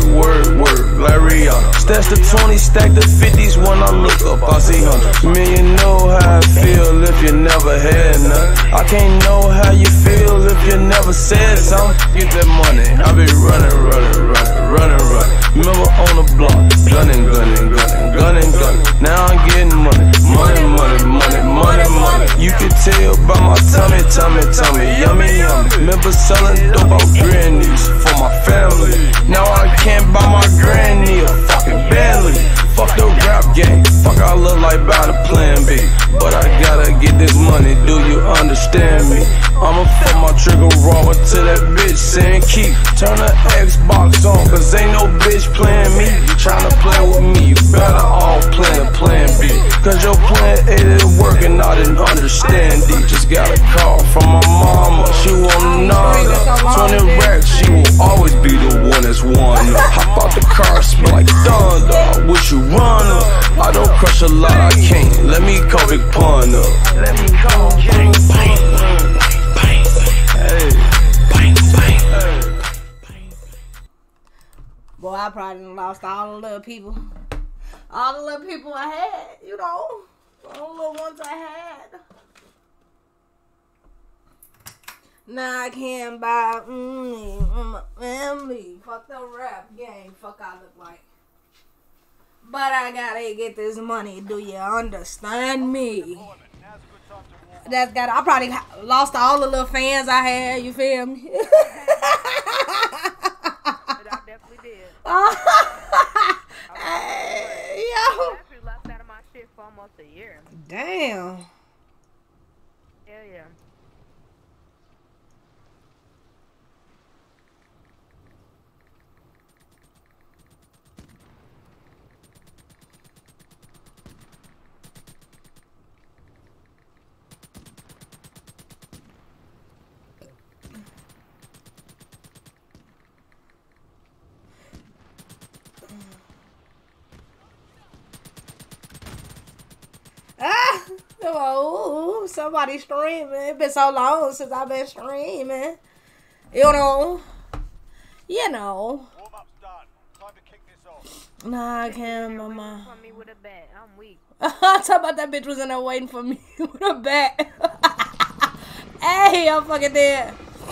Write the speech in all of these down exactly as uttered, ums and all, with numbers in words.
work, work, like Rihanna. Stash the twenty, stack the fifties when I look up, I see hundreds. Man, you know how I feel if you never had none. I can't know how you feel if you never said something. Get that money, I be running, running, running, running, running. Remember on the block, gunning, gunning, gunning, gunning, gunning. Now I'm getting money, money, money, money, money, money. You can tell by my tummy, tummy, tummy, yummy, yummy. Remember selling dope out grannies for my family. Now I can't buy my granny a fucking Bentley. Fuck the rap game, fuck I look like bout a plan B. But I gotta get this money, do you understand me? I'ma fuck my trigger raw until that bitch saying keep. Turn the Xbox on, cause ain't no bitch playing me. Tryna play with me, you better all plan a plan B. Cause your plan A didn't work and I didn't understand it. Just got a call from my mama, she want nada. twenty racks, she will always be the one that's won. Hop out the car, smell like thunder, I wish you run up. I don't crush a lot, I can't, let me call Big Pun up. Let me call Bang Bang. Hey. Bang bang. Boy, I probably done lost all the little people. All the little people I had, you know. All the little ones I had. Now I can't buy mm, my family. Fuck the rap game. Fuck I look like. But I gotta get this money. Do you understand me? That's got. I probably lost all the little fans I had. You feel me? I definitely did. Hey, yo. I actually lost out of my shit for almost a year. Damn. Hell yeah. Ah, oh, somebody streaming. It's been so long since I've been streaming. You know. You know. Warm-up's done. Time to kick this off. Nah, I can't, mama. For me with a bat. I'm weak. I talk about that bitch was in there waiting for me with a bat. Hey, I'm fucking dead.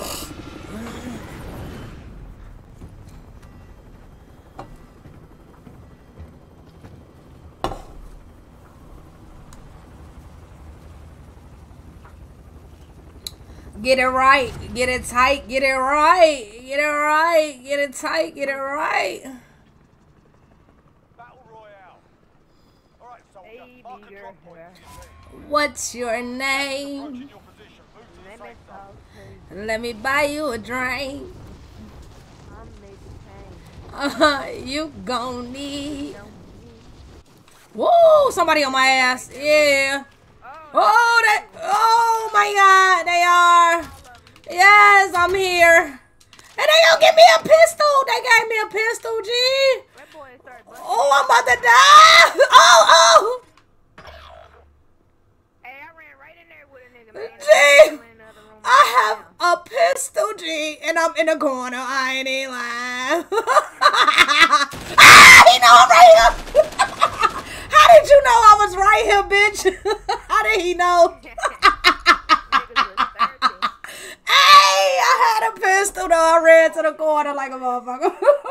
Get it right, get it tight, get it right, get it right, get it tight, get it right. Battle Royale. All right, soldier. Baby Mark a girl. drop point to your team. What's your name? Approaching your position. Move to the Let me safe zone. talk to you. Let me buy you a drink. I'm making pain. Uh, you gon' need. Don't need. Woo! Somebody on my ass. Yeah. Oh, that. Oh my God, they are. Yes, I'm here. And they gonna give me a pistol. They gave me a pistol, G. That boy started busting. Oh, I'm about to die. Oh, oh. Hey, I ran right in there with a nigga, man. G. I'm in another room I right have now. a pistol, G, and I'm in the corner. I ain't even lying. Ah, he know I'm right here. How did you know I was right here, bitch? How did he know? Niggas was thirsty. Hey, I had a pistol though. I ran to the corner like a motherfucker.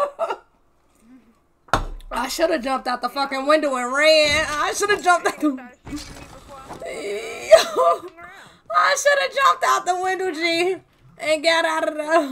I should have jumped out the fucking window and ran. I should have jumped out the Started shooting me before I was Yo, I should have jumped out the window, G, and got out of there.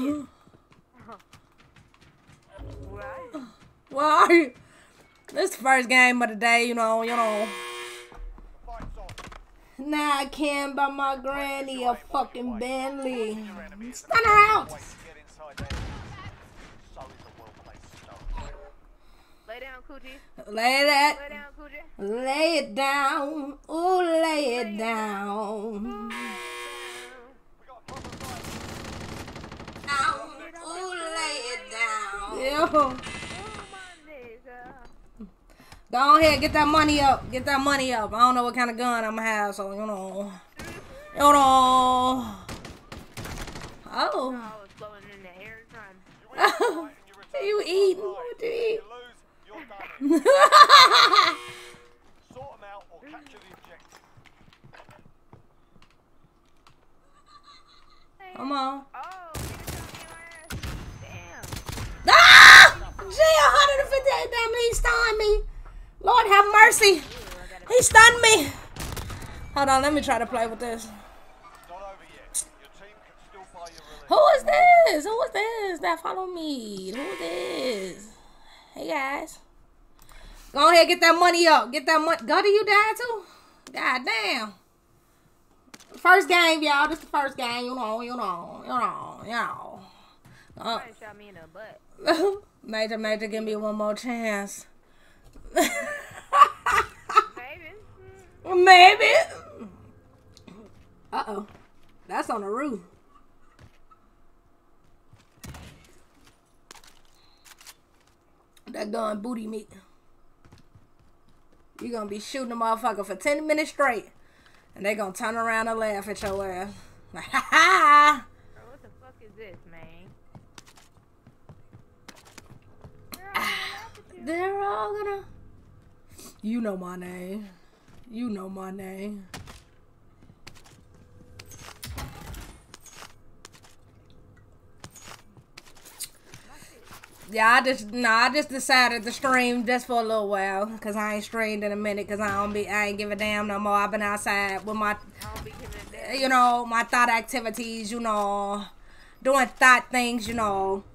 Right. Well, are you? This is the first game of the day, you know, you know. Fight's on. Now I can buy my granny a fucking Bentley. Your enemy is Stun her out. way to get inside there. So is the well-placed stone. Lay down, Coochie. Lay that, Lay down, Coochie. lay it down. Ooh, lay it down. We got a proper fight. Ooh, lay it down. Yo. Oh, my nigga. Go ahead, get that money up. Get that money up. I don't know what kind of gun I'm gonna have, so you know. You know. Oh. I was floating in the air trying. You eating? What you Sort them out or capture the objective. Come on. Oh, you just shot me in my ass. Damn. Ah! Gee, one hundred fifty-eight damn, he stunned me. Lord have mercy. He stunned me. Hold on, let me try to play with this. Not over yet. Your team can still buy your release. Who is this? Who is this that follow me? Who is this? Hey guys. Go ahead, get that money up. Get that money. Go to you down too? God damn. First game, y'all. This the first game. You know, you know, you know, you know. Uh, Somebody shot me in the butt. Major, Major, give me one more chance. Maybe. Mm. Maybe. Uh-oh. That's on the roof. That gun booty meat. You gonna be shooting a motherfucker for ten minutes straight. And they gonna turn around and laugh at your ass. Like, ha ha! Bro, what the fuck is this, man? They're all gonna... You know my name. You know my name. Yeah, I just nah, I just decided to stream just for a little while, cause I ain't streamed in a minute, cause I don't be I ain't give a damn no more. I've been outside with my, I don't be giving a damn. you know, my thought activities, you know, doing thought things, you know.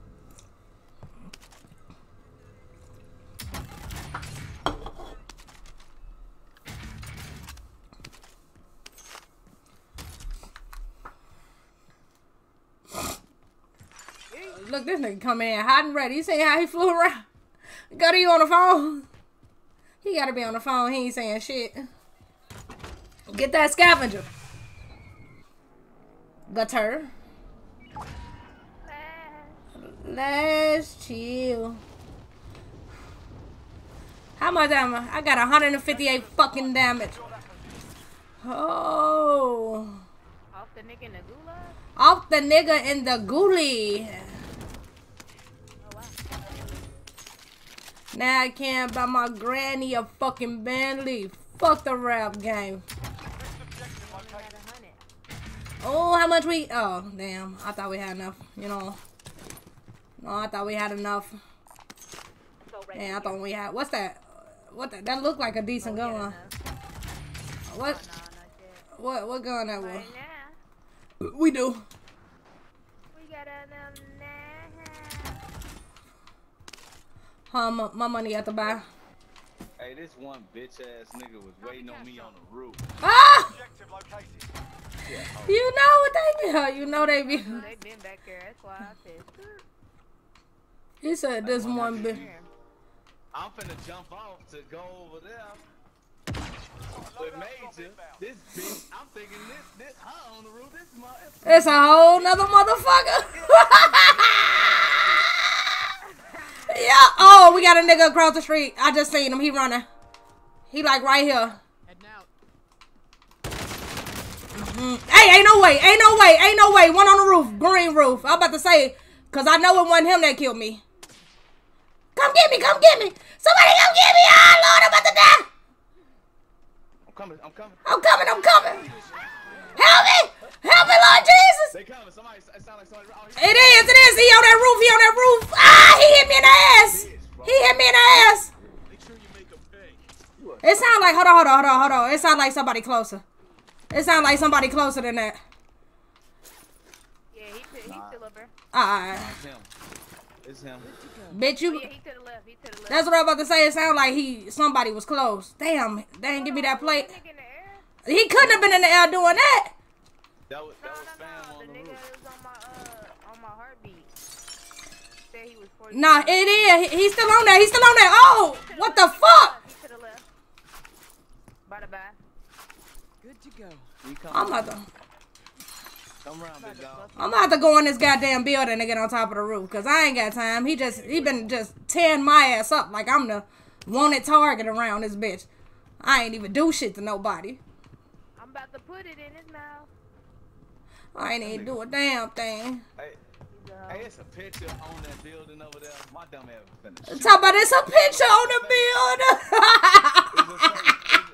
Look, this nigga come in hot and ready. You see how he flew around? Got you on the phone? He gotta be on the phone. He ain't saying shit. Get that scavenger. Gutter. Let's chill. How much damage? I got one hundred fifty-eight fucking damage. Oh. Off the nigga in the gulag? Off the nigga in the ghoulie. Now I can't buy my granny a fucking Bentley. Fuck the rap game. Oh, how much we... Oh, damn. I thought we had enough, you know. No, I thought we had enough. Yeah, I thought we had... What's that? What the, that looked like a decent gun. What? What, what gun that was? Right now, We do. we got enough now. Huh, my, my money at the bar. Hey, this one bitch ass nigga was waiting on me on the roof. Ah! Objective located. You know what they be. Oh, you know they be. They been back there. That's why I said. He said this one bitch. I'm finna jump off to go over there. With Major, this bitch, I'm thinking this, this, her on the roof, this mother. It's a whole nother motherfucker. Yeah. Oh, we got a nigga across the street. I just seen him. He running. He like right here. Mm-hmm. Hey, ain't no way. Ain't no way. Ain't no way. One on the roof. Green roof. I'm about to say, because I know it wasn't him that killed me. Come get me. Come get me. Somebody come get me. Oh, Lord, I'm about to die. I'm coming, I'm coming. I'm coming. I'm coming. Help me. Help me, Lord Jesus. They coming. Somebody, it sound like somebody. Oh, It is. It is. He on that roof. He on that roof. Ah, he hit me in the ass. He hit me in the ass. Make sure you make a pay. It sound like, hold on, hold on, hold on, hold on. It sound like somebody closer. It sound like somebody closer than that. Yeah, he, he's still up there. Alright. It's him. It's him. Bitch, Oh, you... yeah, he to the left. He to the left. That's what I was about to say. It sound like he somebody was close. Damn, they didn't give me that plate. Nigga in the air? He couldn't have been in the air doing that. That was, No, that was no, fam no. on The the nigga roof. that was on my uh on my heartbeat. Said he was forty. Nah, it is. He- He's still on there. He's still on there. Oh, what the fuck? He to the left. Bye bye. Good to go. He come, I'm about to, come around, big dog. I'm about to go in this goddamn building and get on top of the roof. Because I ain't got time. He just, he been just tearing my ass up like I'm the wanted target around this bitch. I ain't even do shit to nobody. I'm about to put it in his mouth. I ain't even do a damn thing. Hey, He's hoe. Hey, it's a picture on that building over there. My dumb ass was finna shoot. Talk about it's a picture on the building. It's a certain-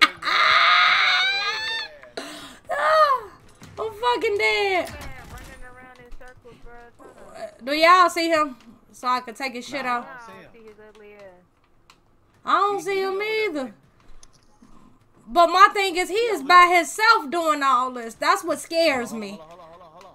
I'm fucking dead. Man, running around in circles, bro. Turn up. Do y'all see him? So I can take his shit Nah. off. I see don't him. see his ugly ass. I don't see him either. But my thing is, he is by himself doing all this. That's what scares me. Hold on, hold on, hold on, hold on.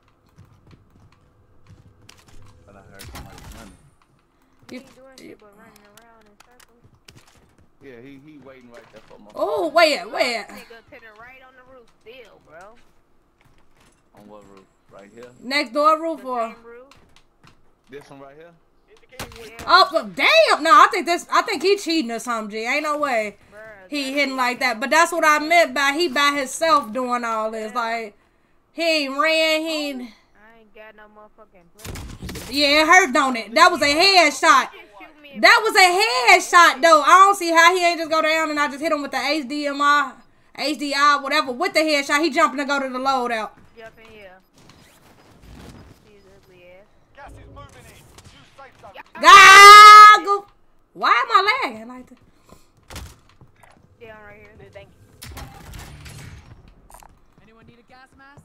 But I heard somebody running. He You- ain't doing shit but running around in circles. Yeah, he he waiting right there for my. Oh, wait, wait. Nigga to the right on the roof still, bro. On what roof? Right here. Next door roof The or? same roof. This one right here. Yeah, Oh, but damn. No, I think this, I think he cheating or something, G. Ain't no way bruh, he that's- hitting like that. But that's what I meant by he by himself doing all this. Like, he ain't ran, he ain't. I ain't got no motherfucking place. Yeah, it hurt, don't it? That was a headshot. Just shoot me. That was a headshot, though. I don't see how he ain't just go down and I just hit him with the H D M I, H D I, whatever, with the headshot. He jumping to go to the loadout. Jump in here. See his ugly ass. Gas is moving in. Use safe zone. Ah, go. Why am I lagging like that? Down right here. Thank you. Anyone need a gas mask?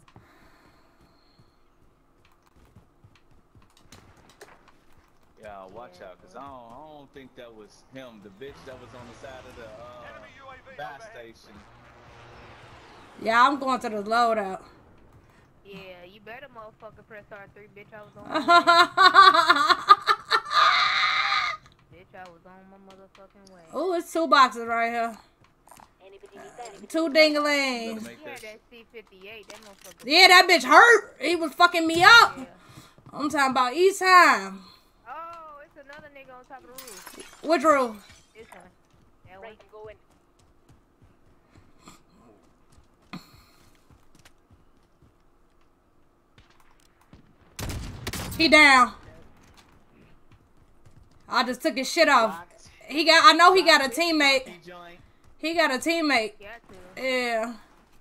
Yeah, watch out, cause I don't, I don't think that was him. The bitch that was on the side of the uh, Enemy U A V gas overhead. station. Yeah, I'm going to the loadout. Yeah, you better motherfucker press R three, bitch. I was on. My bitch, I was on my motherfucking way. Oh, it's two boxes right here. Two Better dinglings. make Yeah, this. that C fifty-eight, that motherfucker. Yeah, that bitch hurt. He was fucking me up. Yeah. I'm talking about each time. Oh, it's another nigga on top of the roof. Which roof? This one. That one. He down. I just took his shit off. He got. I know he got a teammate. Joint. He got a teammate. Got to. Yeah.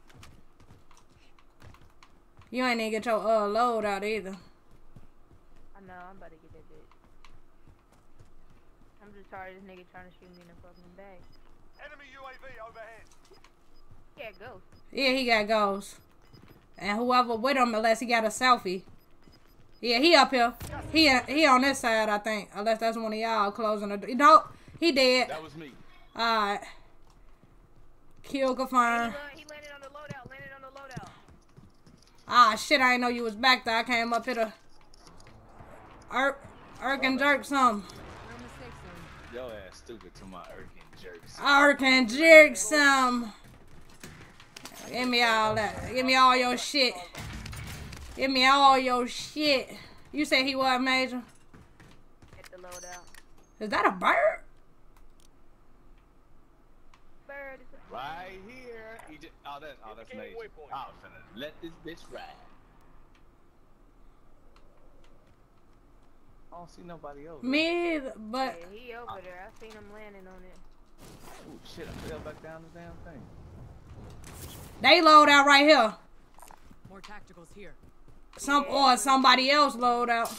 You ain't even get your uh load out either. I know, I'm about to get that bitch. I'm just tired of this nigga trying to shoot me in the fucking back. Enemy U A V overhead. Yeah, ghost. Yeah, he got ghosts. And whoever with him, unless he got a selfie. Yeah, he up here. He he on this side, I think. Unless that's one of y'all closing the door. No, he dead. That was me. Alright. Kill He, confirmed. la- he landed on the loadout, landed on the loadout. Ah, shit, I didn't know you was back there. I came up here to irk, irk and jerk some. No mistakes, son. Yo ass stupid to my Erkin jerks. Irk and jerk some. Give me all that. Give me all your shit. Give me all your shit. You say he was Major? At the loadout. Is that a bird? Bird is a- Right here. He just, oh, that, oh, that's major. I was finna let this bitch ride. I don't see nobody over. Me, either, but Yeah, he over there. I seen him landing on it. Oh shit! I fell back down the damn thing. they load out right here. More tacticals here. Some or somebody else load out.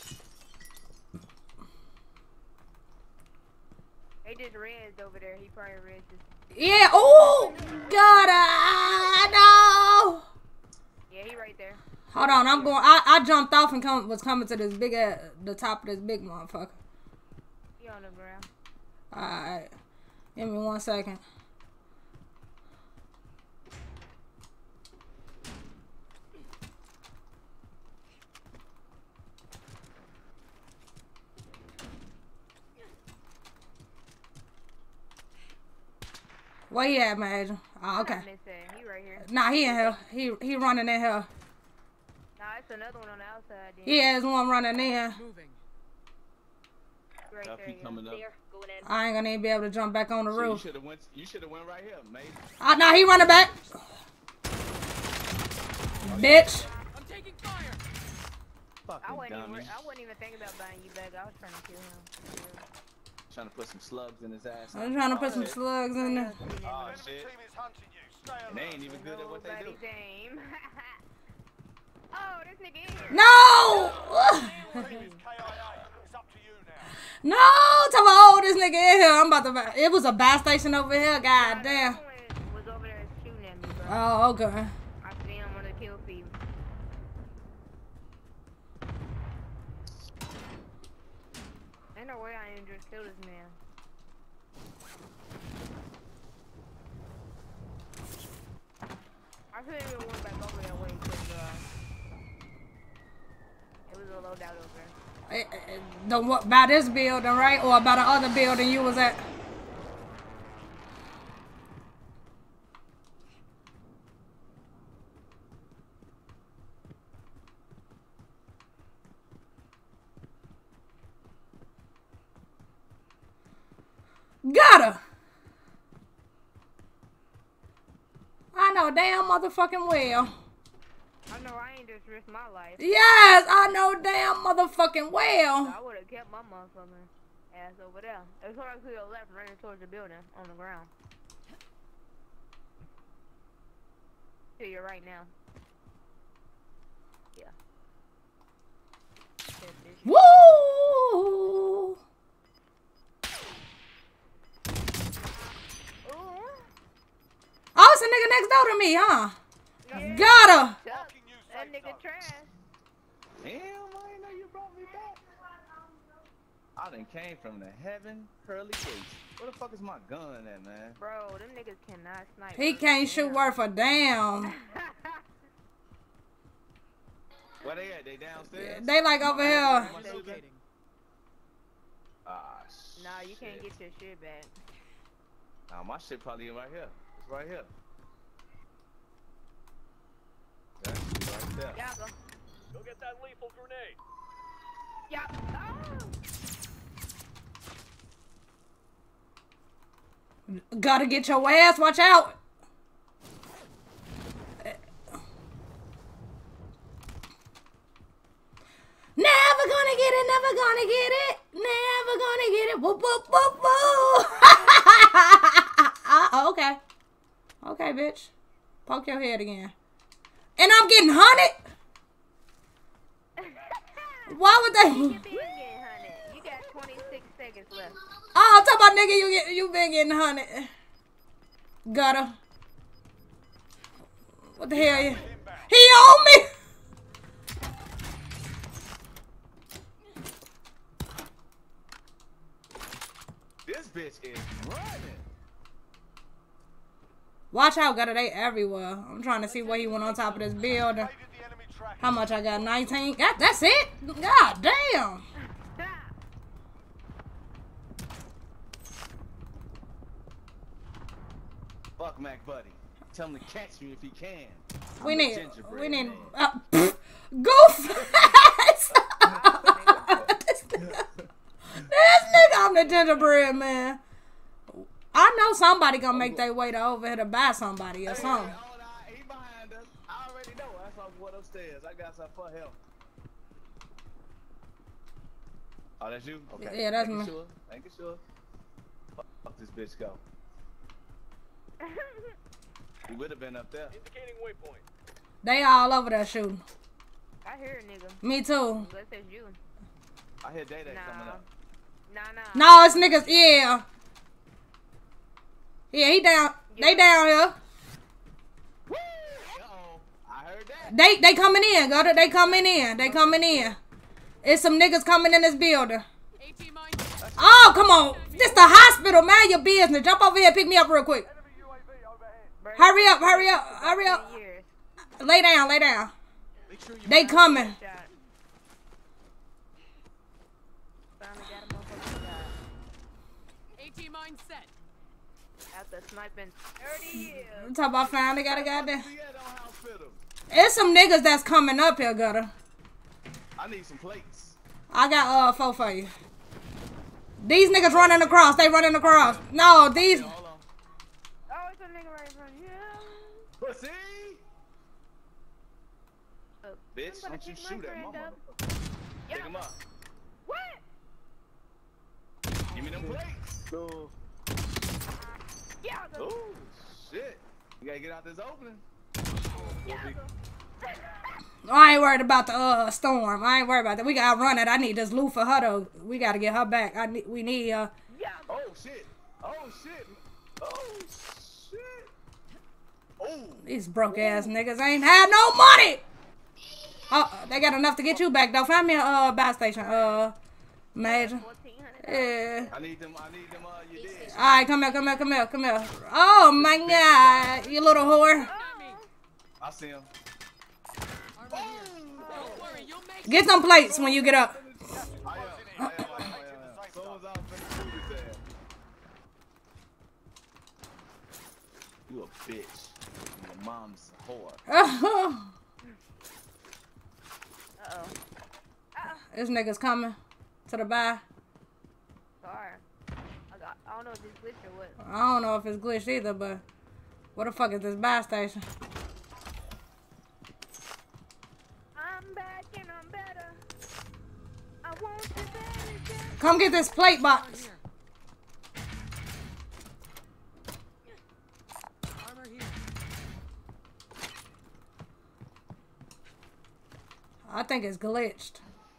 They did reds over there. He probably red just. Yeah. Oh God, I know. Yeah, he right there. Hold on, I'm going. I, I jumped off and come was coming to this big uh, the top of this big motherfucker. He on the ground. All right, give me one second. Where he at, Major? Oh, okay. Not missing. He right here. Nah, he in here. He he running in here. Nah, it's another one on the outside. Then. Yeah, there's one running in. Moving. Right Yup, there. he yeah. coming up. I ain't gonna even be able to jump back on the So you roof. should have went. You should have went right here, mate. Oh, no, he running back. Bitch. I'm taking fire. I Fucking wasn't even. dummy. I wasn't even thinking about buying you back. I was trying to kill him. Trying to put some slugs in his ass. I'm trying to put some shit. slugs in there. Oh Enemy shit! team is hunting you. Stay And they alert. ain't even good at what they do. Nobody's aim. Oh, this nigga in here. No! Team is K I A. It's up to you now. No! Tell me, oh, this nigga in here. I'm about to. It was a buy station over here. God damn. Someone was over there shooting at me, bro. Oh, okay. I see him on the kill feed. Ain't no way I ain't just kill this man. I couldn't even went back over that way because uh, it was a loadout over there. Eh, eh, The what by this building, right, or by the other building you was at? Got her. I know damn motherfucking well. I know I ain't just risked my life. Yes, I know damn motherfucking well. I would have kept my motherfucking ass over there. As far as to the left, running towards the building on the ground. To your right now. Yeah. Shit, bitch. Woo! Ooh. Oh, it's a nigga next door to me, huh? Yeah. Got her. Marking you That safe nigga zone. trash. Damn, I didn't know you brought me back. I done came from the heaven pearly gates. Where the fuck is my gun at, man? Bro, them niggas cannot snipe. He worth can't a shoot damn. worth a damn. Where they at? They downstairs? They like over here. My shit back? Locating. Ah, Nah, you can't shit. get your shit back. Nah, my shit probably right here. It's right here. That's right there. Yeah, go. Go get that lethal grenade. Yeah. Oh. Gotta get your ass. Watch out. Never gonna get it. Never gonna get it. Never gonna get it. Whoop, whoop, whoop, whoop. uh, okay. Okay, bitch. Poke your head again. And I'm getting hunted. Why would they? You been getting hunted. You got twenty-six seconds left. Oh, I'm talking about nigga, you get you been getting hunted. Gutter. What the hell? You? He on me. This bitch is running. Watch out, Gutter. They everywhere. I'm trying to see where he went on top of this building. Evaded the enemy track. How much I got? nineteen. That, that's it. God damn. Fuck Mac Buddy. Tell him to catch me if he can. We I'm a need. gingerbread We need. man. Uh, pff, go fast. this nigga, I'm the gingerbread man. I know somebody gonna make their way to over here to buy somebody or Hey, something. hold on, he behind us. I already know. That's why I went upstairs. I got something for him. Oh, that's you? Okay. Yeah, that's Making me. Sure. Making sure. Fuck, fuck this bitch go. He would have been up there. Indicating waypoint. They all over there shooting. I hear a nigga. Me too. Unless it's you. I hear Day Day Nah. coming up. Nah, nah. No, it's niggas. Yeah. Yeah, he down. They down here. Uh-oh. I heard that. They they coming in. Got it. They coming in. They coming in. It's some niggas coming in this building. AT mine. Oh, come on. This the hospital. Mind your business. Jump over here and pick me up real quick. Enemy U A V overhead. Bro, Hurry up, hurry up, hurry up. Years. Lay down, lay down. Make sure you They coming. Shot. Finally got a motherfucking shot. AT mine set. After sniping thirty years. I'm talking about finally got a goddamn. See that on hospital. It's some niggas that's coming up here, Gutter. I need some plates. I got uh four for you. These niggas running across. They running across. No, these. Hold on. Oh, it's a nigga right in front of you. Pussy! Uh, Bitch, I'm gonna don't you pick my shoot at friend my up. mother. Yeah. Pick him up. What? Give me them plates. Ooh. Yeah, go. Ooh, shit. You gotta get out this opening. Yeah, Be- go. I ain't worried about the uh storm. I ain't worried about that. We gotta run it. I need this loot for her though. We gotta get her back. I need. We need uh. Oh shit! Oh shit! Oh shit! Oh. These broke ass niggas ain't had no money. Oh, they got enough to get you back though. Find me a uh buy station. Uh, Major. Yeah. I need them. I need them. Uh, you did. All right, come here, come here, come here, come here. Oh my God, you little whore. I see him. Don't worry, you'll make Get some plates when you get up. I am. I am. I am. I am. So was I finna shoot his ass. You a bitch. Your mom's a whore. Oh, Uh-oh. this nigga's coming to the buy. Sorry. I, got, I don't know if this glitch or what. I don't know if it's glitched either, but what the fuck is this buy station? I'm back and I'm better. I want you better. Come get this plate box. armor here. I think it's glitched.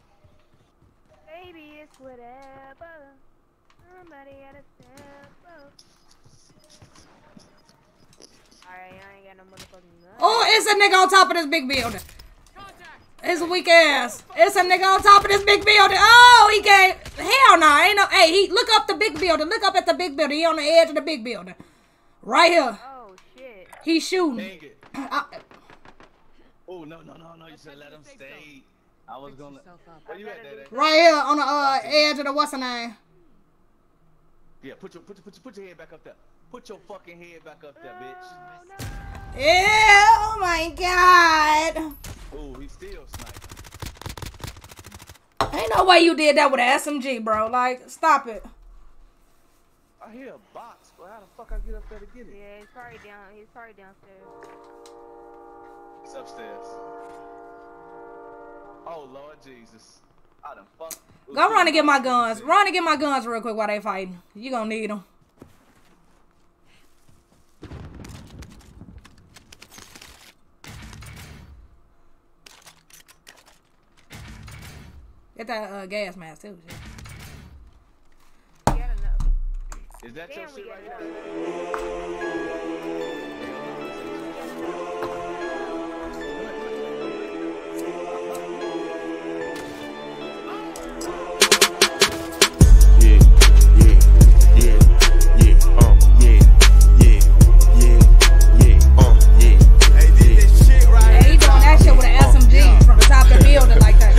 Baby, it's whatever. Somebody had a step up. Alright, I ain't got no motherfucking gun. Oh, it's a nigga on top of this big building. Contact. It's a weak ass. It's a nigga on top of this big building. Oh, he can't. Hell no. Ain't no. Hey, he look up the big building. Look up at the big building. He on the edge of the big building. Right here. Oh, shit. He's shooting. Dang it. I, Oh no no no no! You should let him stay. I was gonna. Yourself up. Where you at, Daddy? right here on the uh, edge of the what's the name? Yeah, put your put your put your put your head back up there. Put your fucking head back up there, bitch. Oh, no. Yeah. Oh my God. Oh, he's still sniping. Ain't no way you did that with an S M G, bro. Like, stop it. I hear a box, but how the fuck I get up there to get it? Yeah, he's probably down. He's probably downstairs. It's upstairs. Oh Lord Jesus! I done fuck. Go run and get my guns. Run and get my guns real quick while they fighting. You gonna need them. Get that uh, gas mask too. Shit. Get enough. Is that your Damn, we shit right got here? Yeah, yeah, yeah, yeah, um, yeah, yeah, yeah, yeah, um, yeah. Hey, did this shit right Yeah, he doing that shit with an S M G from the top of the building like that.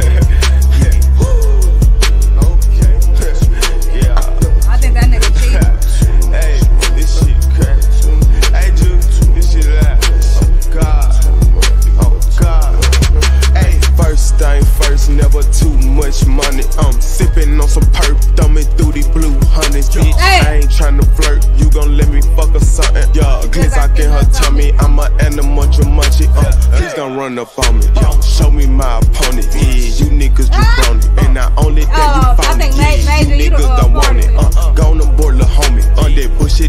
Okay, yeah. I think that nigga cheating. Hey, this shit crazy. Hey, dude, this shit loud. Oh God, oh God. Hey, first thing first, never too much money. I'm sipping on some perp, thumbing through these blue honeys, bitch. Hey. I ain't tryna flirt, you gon' let me fuck or something. Yeah, glitz I in her tummy, I'm a animal, munchie. Uh, please don't run up on me. Show me my opponent. Yeah, you niggas jabroni, and not only that Oh, you I found think it. Ma- Yeah, Major, you you the, niggas uh, don't want it. part of Uh, go on the board, lil' homie. On that bullshit.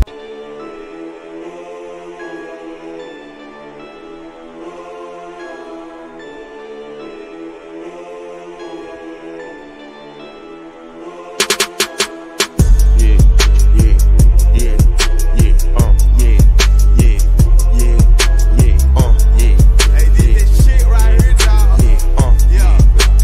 Yeah, yeah, yeah, yeah, um, yeah, yeah, yeah, yeah, um, yeah. Hey, did this shit right here, dog. Yeah, um, yeah.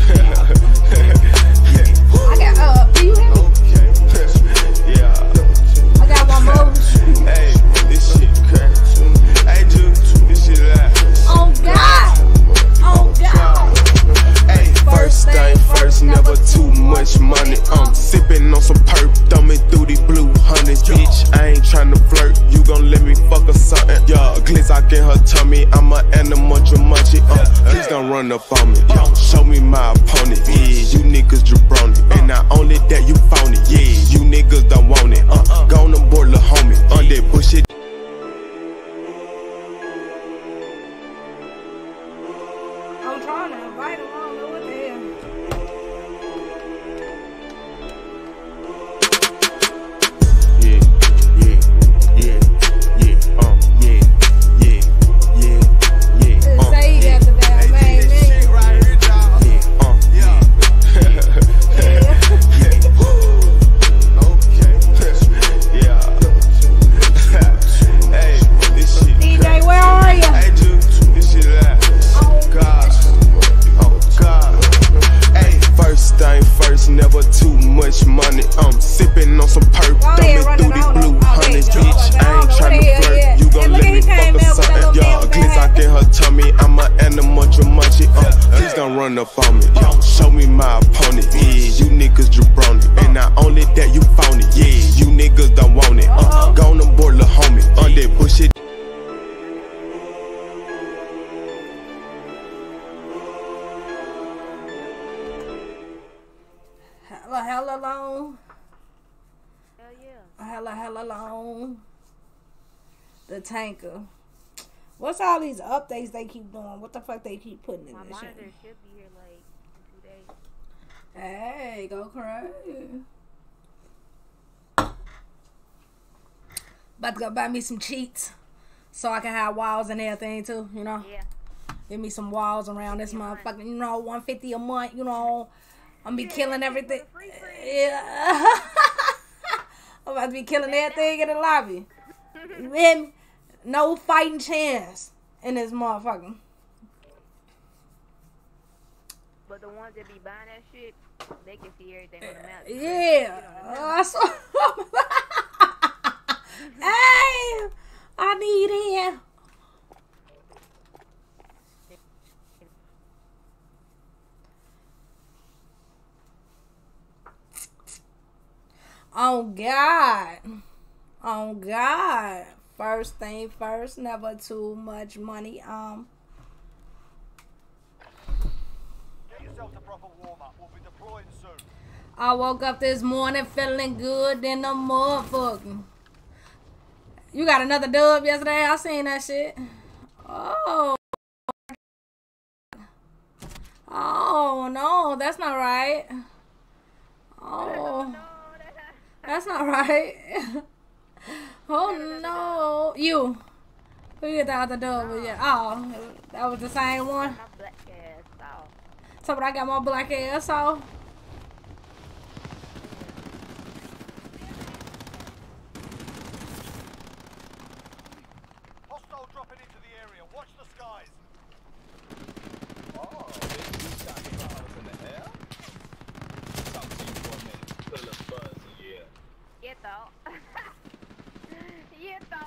I got, uh, do you hear me? Okay, yeah. I got one more. Hey, this shit crazy. Hey, dude, this shit loud. Oh, God. Oh, God. Hey, first thing first, never too much money. I'm sipping on some perp, thumbing through these blue honeys, bitch. I ain't tryna flirt, you gon' let me fuck or something. Yeah, glitz I in her tummy, I'm a animal, munchie. Uh, please don't run up on me. Show me my opponent. Yeah, you niggas jabroni, and not only that you found it. Yeah, you niggas don't want it. Uh, go on the board, lil' homie. On that bullshit. I'm trying to invite him. I don't know what the hell. Yeah, yeah, yeah, yeah, um, yeah, yeah, yeah, yeah, um, Say he yeah. got the bad sipping on some perp, thumbing through these blue hundreds, bitch. I ain't tryna flirt. You gon' let me fuck or something, y'all. Glitz out in her tummy. I'm a animal, munchie. Uh, please don't run up on me. Yo, show me my opponent. Yeah, you niggas jabroni, and not only that you phony. Yeah, you niggas don't want it. Uh, go on board, lil' homie. On that bullshit. Hella, hella long. Hell yeah. Hella, hella long. The tanker. What's all these updates they keep doing? What the fuck they keep putting in My this monitor shit? should be here like in two days. Hey, go crazy. About to go buy me some cheats so I can have walls and everything too, you know? Yeah. Give me some walls around this motherfucker, you know, one fifty a month, you know. I'm be killing everything. Yeah. I'm about to be killing everything in the lobby. You hear me? No fighting chance in this motherfucker. But the ones that be buying that shit, they can see everything on the map. Yeah. Uh, so, hey, I need him. Oh God. Oh God. First thing first, never too much money. Um Get yourself to proper warm-up. We'll be deploying soon. I woke up this morning feeling good in the motherfucking. You got another dub yesterday? I seen that shit. Oh. Oh no, that's not right. Oh. That's not right. Oh no. You. Who you get the other dub with? Yeah. Oh, that was the same one. My black ass off. So but I got my black ass off. Hostile dropping into the area. Watch the skies. Oh, bitch, you shot me while I was in the air? Talk to you for a minute. Put a little buzz in your ear. Quieto. Quieto.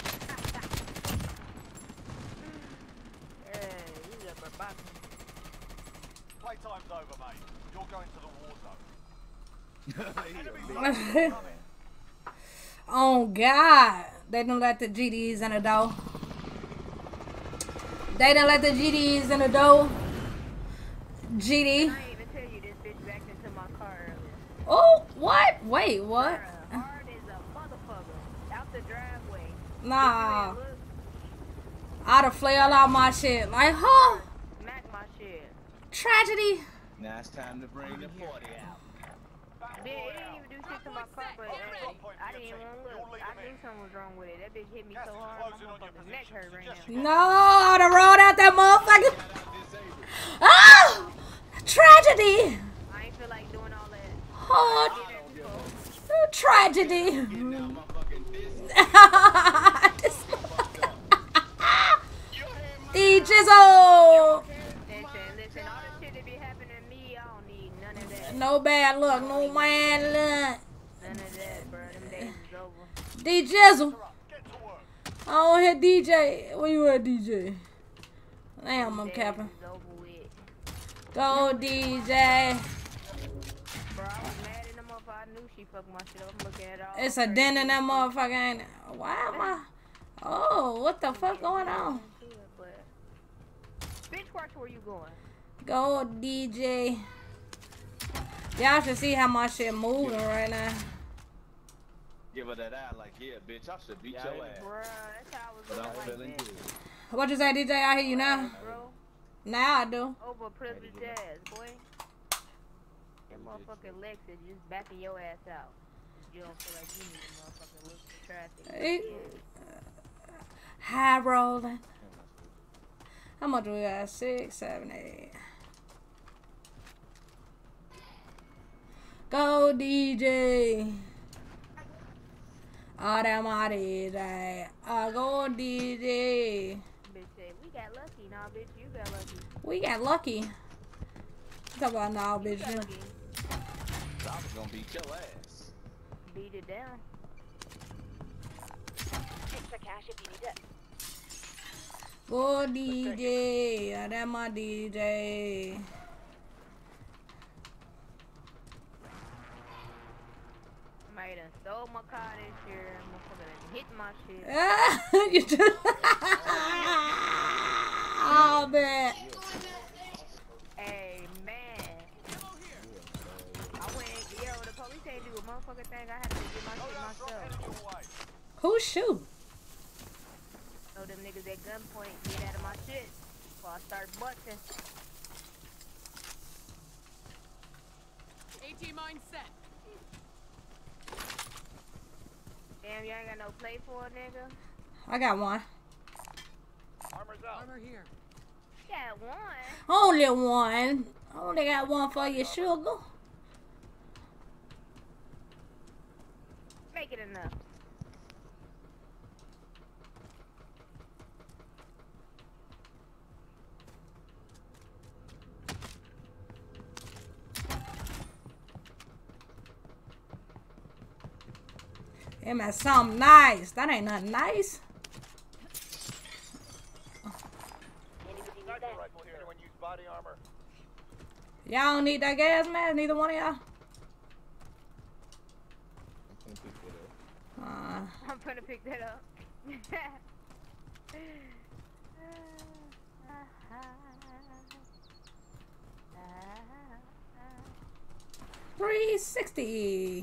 Hey, you got my back. Playtime's over, mate. You're going to the war zone. Oh God, they don't let the G Ds in the door. They don't let the G Ds in the door. G D. I didn't even tell you this bitch backed into my car earlier. Oh, what? Wait, what? Bruh, hard as a motherfucker. Out the driveway. Nah, Look, I'd have flailed out my shit. Like, huh? smack my shit. Tragedy. Now it's time to bring the forty out. Bitch, it didn't even do shit to my car, but uh, I didn't even want to look. I knew something was wrong with it. That bitch hit me so hard, my motherfucker's neck hurt right now. No, I'd have rolled out that motherfucker. Oh, tragedy. I ain't feel like doing all that. Oh, tragedy. Now my fucking business. This D Jizzle. Listen, listen, all the shit that be happening to me, I don't need none of that. No bad luck, no man luck. None of that, bro. Them days is over. D Jizzle. Get to work. I don't hear D J. Where you at, D J? Damn, I'm Days capping. is over with. Go, D J. Bro, I was mad in the motherfucker. I knew she fucked my shit up. I'm looking at all. It's a den in that motherfucker, ain't it? Why am I? Oh, what the fuck going on? Bitch, watch where you going. Go, D J. Y'all should see how my shit moving right now. Give her that eye like, yeah, bitch, I should beat your ass. Bruh, that's how I was But I'm going feeling like that. good. What you say, D J? I hear you now. Bro, Now I do. over privileged ass, boy. That motherfucking Lexus just backing your ass out. You don't feel like you need a motherfucking look for traffic. Hey. High rolling. How much we got? Six, seven, eight. Go, D J. Oh, that my D J. Oh, go, D J. Bitch said, we got lucky. Nah, bitch, you got lucky. We got lucky. Talk about now, You bitch. got lucky. I was gonna beat your ass. beat it down. Extra cash if you need it. Oh, D J. Yeah, that my D J. Somebody done stole my car this year. Motherfucker done hit my shit. Ah, you just. Oh, man. Hey, man. I went, yo, the police ain't do a motherfucking thing. I had to get my shit myself. Who shoot? So them niggas at gunpoint get out of my shit before I start busting. AT mine set. Damn, you ain't got no play for a nigga? I got one. Armor's out. Armor here. Got one. Only one. Only got one for you, sugar. Make it enough. Him at something nice. That ain't nothing nice. Sniper rifle here. Anyone use body armor? Y'all don't need that gas mask, neither one of y'all. Uh, I'm gonna pick that up. three sixty.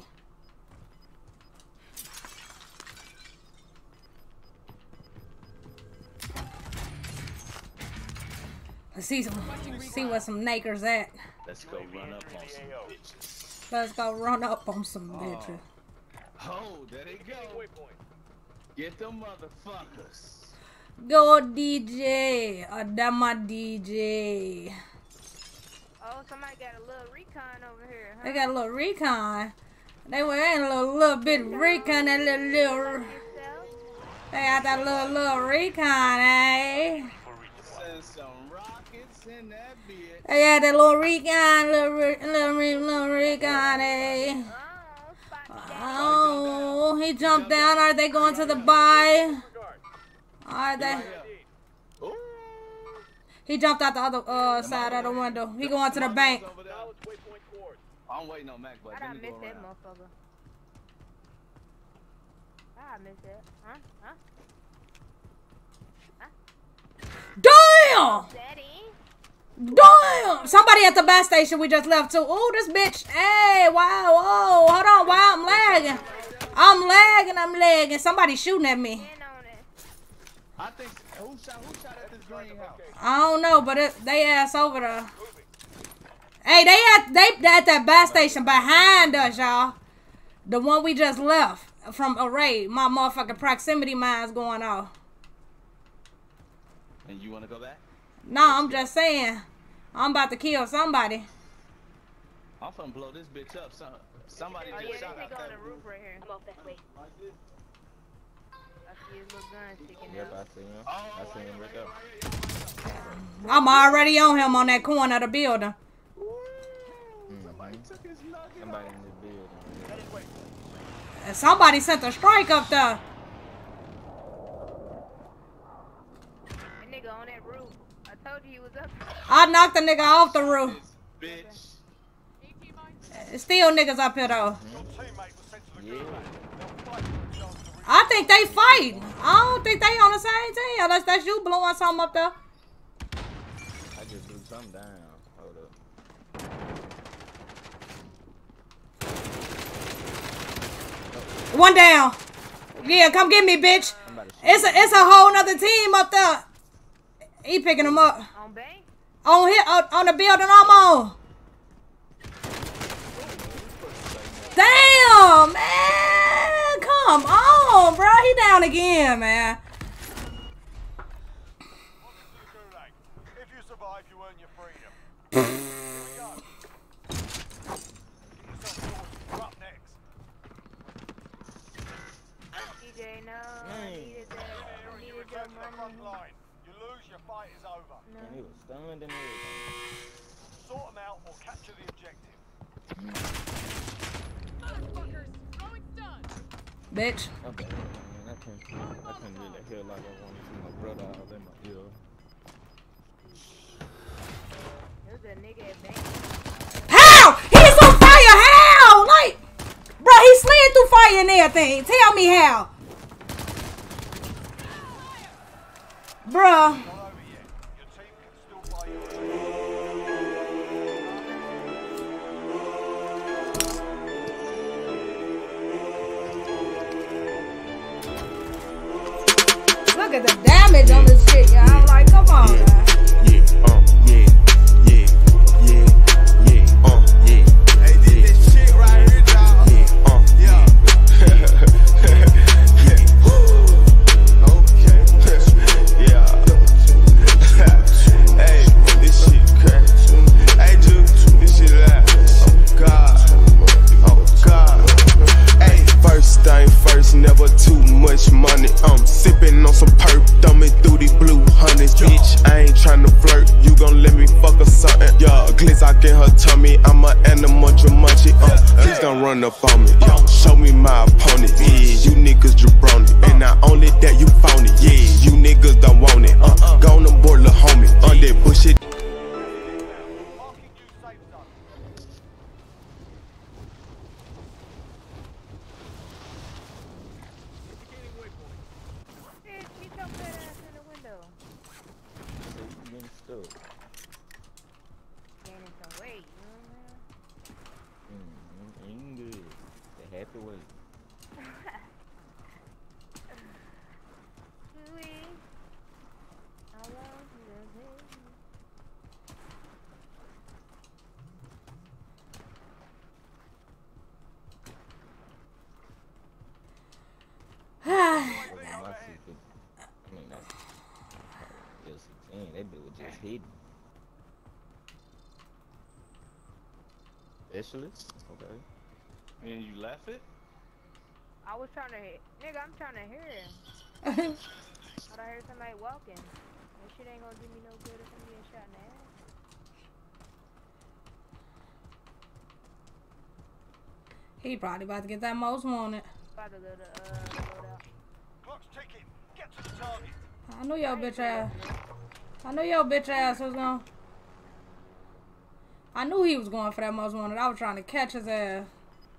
Let's see some, see what some nakers at. Let's go run up on some bitches. Let's go run up on some bitches. Oh, there they go. Get them motherfuckers. Go D J, uh, that my D J. Oh, somebody got a little recon over here, huh? They got a little recon. They were in a little, little bit of recon, that little, little. They got that little, little recon, eh? Send some rockets in that bitch. They got that little recon, little, re- little, re- little recon, eh? Oh, he jumped down. Are they going to the buy? Are they? Ooh. He jumped out the other uh, side of the window. He going to the bank. I'm waiting on Mac, but I let me miss go that around. motherfucker. I miss that. Huh? Huh? Damn! Daddy? Damn! Somebody at the bus station we just left too. Ooh, this bitch. Hey, wow, whoa. Hold on, wow, I'm lagging. I'm lagging, I'm lagging. Somebody shooting at me. In on it. I think who shot who shot at this greenhouse? I don't know, but it, they ass over there. Hey, they at they at that bus station behind us, y'all. The one we just left from Array. My motherfucking proximity mine's going off. And you wanna go back? No, I'm just saying. I'm about to kill somebody. I'm finna blow this bitch up. Some, somebody Oh, just yeah, this shot out nigga on that the roof right here. I'm off this way. I see his little gun sticking Yep, out. I see him. I see him right there. I'm already on him on that corner of the building. Somebody took his nugget. Somebody in this building. And somebody sent a strike up there. That nigga on that roof. I told you he was up. I knocked the nigga off the roof. Bitch. AT mine set. Still niggas up here though. Your teammate was sent to the Yeah. gulag. They'll fight for a chance to reach. I think they fighting. I don't think they on the same team unless that's you blowing something up there. I just blew something down. Hold up. One down. Yeah, come get me, bitch. Somebody shoot It's a it's a whole nother team up there. He picking them up. On bank? On here, on, on the building I'm on. Damn, man. Come on, bro. He down again, man. Welcome to the gulag. If you survive, you earn your freedom. Here we go. Get yourself sorted. You're up next. D J, no. I needed that. I You needed return to the your front money. line. You lose, your fight is over. And he was stunned and everything. Sort them out or capture the objective. Motherfuckers! Throwing stuff! bitch. My bad, man. I couldn't, I couldn't really hear like I wanted to. My brother all in my ear. There's a nigga at bank. How? He's on fire. How? Like, bro, he slid through fire and everything. Tell me how. Bruh. Not over yet. Your team can still play your Look at the damage on this shit, y'all. I'm like, come on, Yeah, guys. yeah, uh, yeah, yeah, yeah, yeah, uh, yeah. Hey, this that shit right here, dog. Yeah, uh, yeah. yeah. Okay. yeah. hey, this shit crazy. Hey, dude, this shit loud. Oh God, oh God. Hey, first thing first, never too much money. I'm sipping on some perp, thumbing through these blue hundreds. Bitch, I ain't tryna flirt. You gon' let me fuck or something? Yeah, glitz out in her tummy. I'm a animal, Jumanji. Uh, please don't run up on me. Yeah, show me my opponent. Yeah, you niggas jabroni. And not only that, you phony. Yeah, you niggas don't want it. Uh, go on board, lil' homie. On that bullshit. marking you safe zone. Bitch, he jumped that ass in the window. So you getting stuck. Gaining some weight, you know what Mm-hmm. Ain't good. The happy way. Chewy, I want you to take me. Over my secret. I mean, that's L sixteen. That bitch was just hidden. Specialist? Okay. And you laugh it? I was trying to hit. Nigga, I'm trying to hear him. Thought I heard somebody walking. That shit ain't gonna do me no good if I'm getting shot in the ass. He probably about to get that most wanted. About to go to, uh, load out. Clock's ticking. Get to the target. I knew your bitch ass. I knew your bitch ass was going. I knew he was going for that most wanted. I was trying to catch his ass.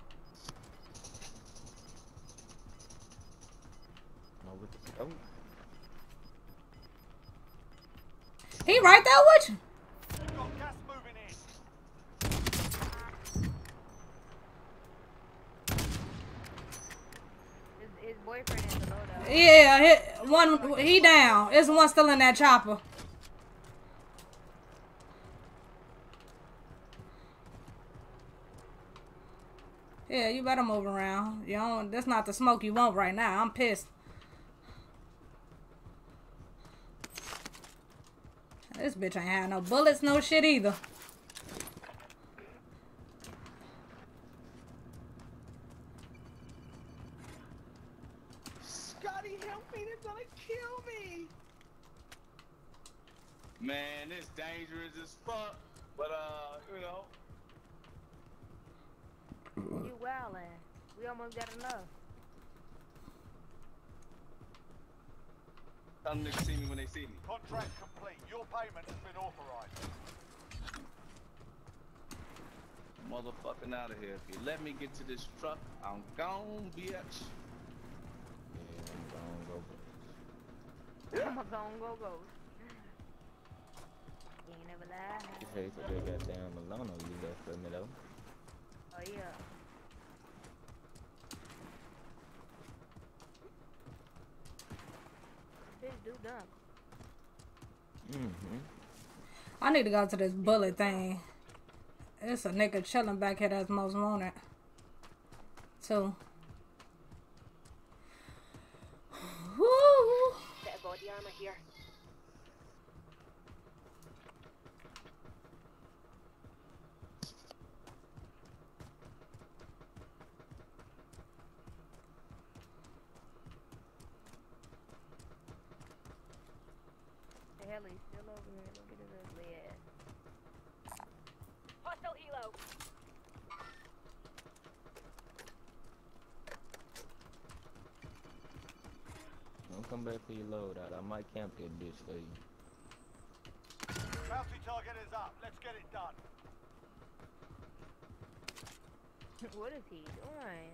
No, with the scope. He right there with you. Got gas moving in. His, his boyfriend is the loadout. Yeah, hit one. He down. There's one still in that chopper. Yeah, you better move around. You don't, that's not the smoke you want right now. I'm pissed. This bitch ain't had no bullets, no shit either. Scotty, help me! They're gonna kill me! Man, it's dangerous as fuck. But, uh, you know. You wildin'. We almost got enough. Some niggas see me when they see me. Contract complete. Your payment has been authorized. Motherfucking out of here. If you let me get to this truck, I'm gone, bitch. Yeah, I'm gonna go. I'm gonna go go. You ain't never lie. Just hate for that goddamn Milano you left for me though. Oh yeah. Bitch do dunk. Mm-hmm. I need to go to this bullet thing. It's a nigga chilling back here that's most wanted. Too. Woo. Bit of body armor here. The hell he's still over here. Look at his ugly ass. Hostile helo. come back for your loadout. I might camp that bitch for you. Bounty target is up. Let's get it done. What is he doing?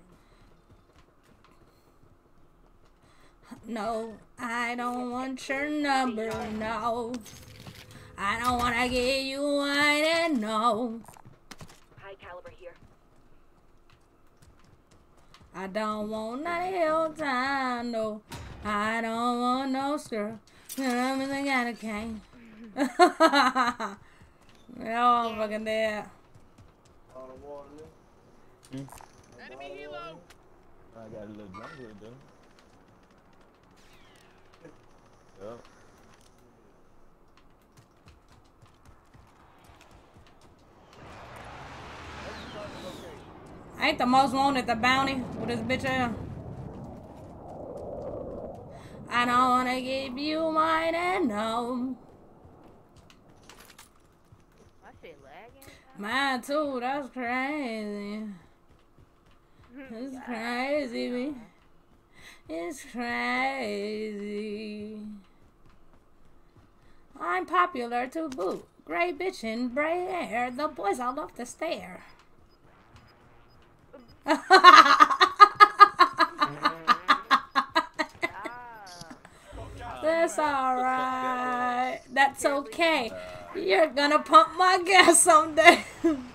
No, I don't want your number, no. I don't want to give you one and no. High caliber here. I don't want none of time, no. I don't want no skirt. I'm the kind of king. No, I'm fucking dead. Enemy helo. I got a little drunk with it though. Yup. Ain't the most wanted the bounty with this bitch ass. I don't wanna give you mine and no. My shit lagging. Mine too, that's crazy. It's crazy, me. It's crazy. I'm popular to boot. Gray bitch and gray hair. The boys all love to stare. That's alright. That's okay. You're gonna pump my gas someday.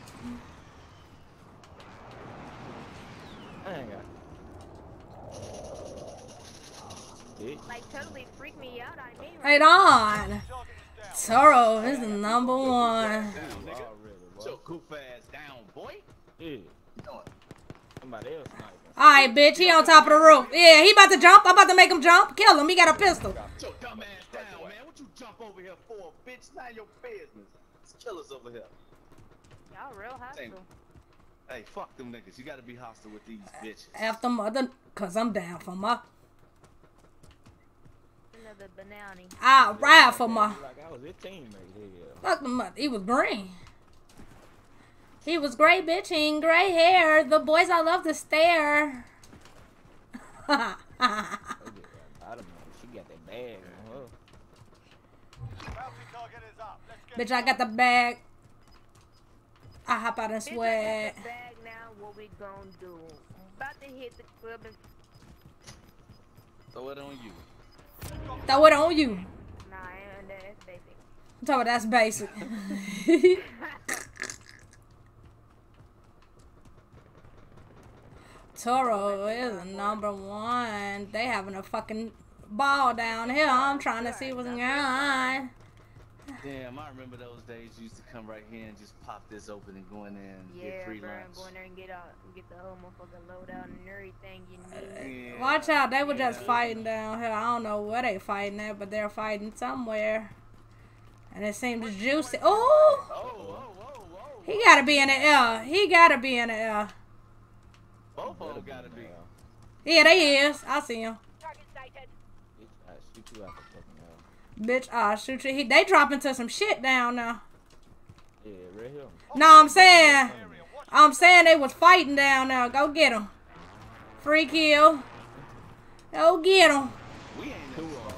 Like totally freak me out. I mean, Right on. Toro is the number one. Down, nigga. Put your goof ass down, boy. Yeah. Somebody else sniping. Alright, bitch. He on top of the roof. Yeah, he about to jump. I'm about to make him jump. Kill him. He got a pistol. Put your dumb ass down, man. What you jump over here for, bitch? Not your business. It's killers over here. y'all real hostile. Hey, fuck them niggas. You gotta be hostile with these bitches. After mother, cause I'm down for my. Another banana. I'll ride for my. Like I was his teammate. Yeah. Fuck the mother. He was green. He was gray bitch and gray hair. The boys I love to stare. I don't know. She got that bag on her. Bounty target is up. Let's get Bitch, I got the bag. I hop out and Bitch, I sweat. got the bag now. What we gonna do? I'm about to hit the club and Throw it on you. Throw it on you. nah, I ain't that's basic. I'm talking about that's basic. Toro is number one. They having a fucking ball down here. I'm trying to see what's going on. Damn, I remember those days you used to come right here and just pop this open and go in there and Yeah, get free bro, lunch. go in there and get out, get the whole motherfucking loadout and everything you need. Yeah. Watch out, they were just fighting down here. I don't know where they fighting at, but they're fighting somewhere. And it seems juicy. Oh! Oh, whoa, whoa, whoa. He gotta be in the air. He gotta be in the air. Both of them gotta be. Yeah, they is. I see him. Target sighted. Bitch, I shoot you out the fucking house. Bitch, I'll shoot you. He, they dropping to some shit down now. Yeah, right here. No, I'm saying. I'm saying they was fighting down there. Go get them. Free kill. Go get them. We ain't Two in of them.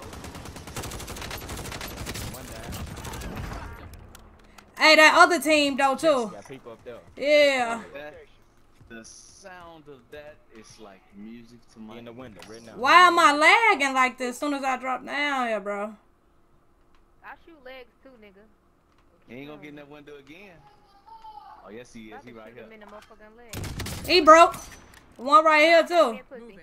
One down. Hey, that other team though too. Got people up there. Yeah. that. The sound of that is like music to my He in the window right now. Why am I lagging like this? As soon as I drop down here, bro. I shoot legs too, nigga. He ain't gonna get in that window again. Oh yes he is. I He can right shoot here. him in the motherfucking leg. He broke. One right here too. Yeah, pussy. Moving.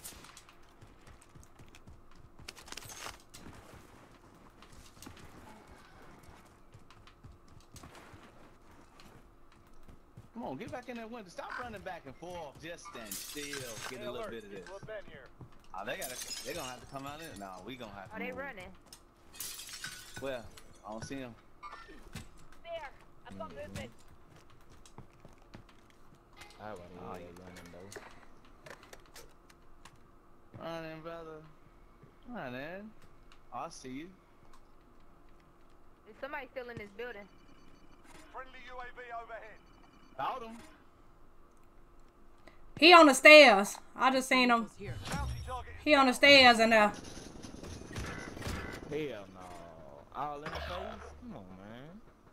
Come on, get back in that window. Stop running back and forth. Just stand still. Get a little bit of this. We're Ben here. Oh, they gotta. They gonna have to come out in. No, we gonna have to. Are they move. running? Well, I don't see him. There. I've got movement. I wasn't Oh, really yeah. running though. Running, brother. Running. Oh, I see you. Is somebody still in this building? Friendly U A V overhead. Found him. He on the stairs. I just seen him. Here. Bounty target is He on the stairs and uh. Hell no. All in the face? Come on, man.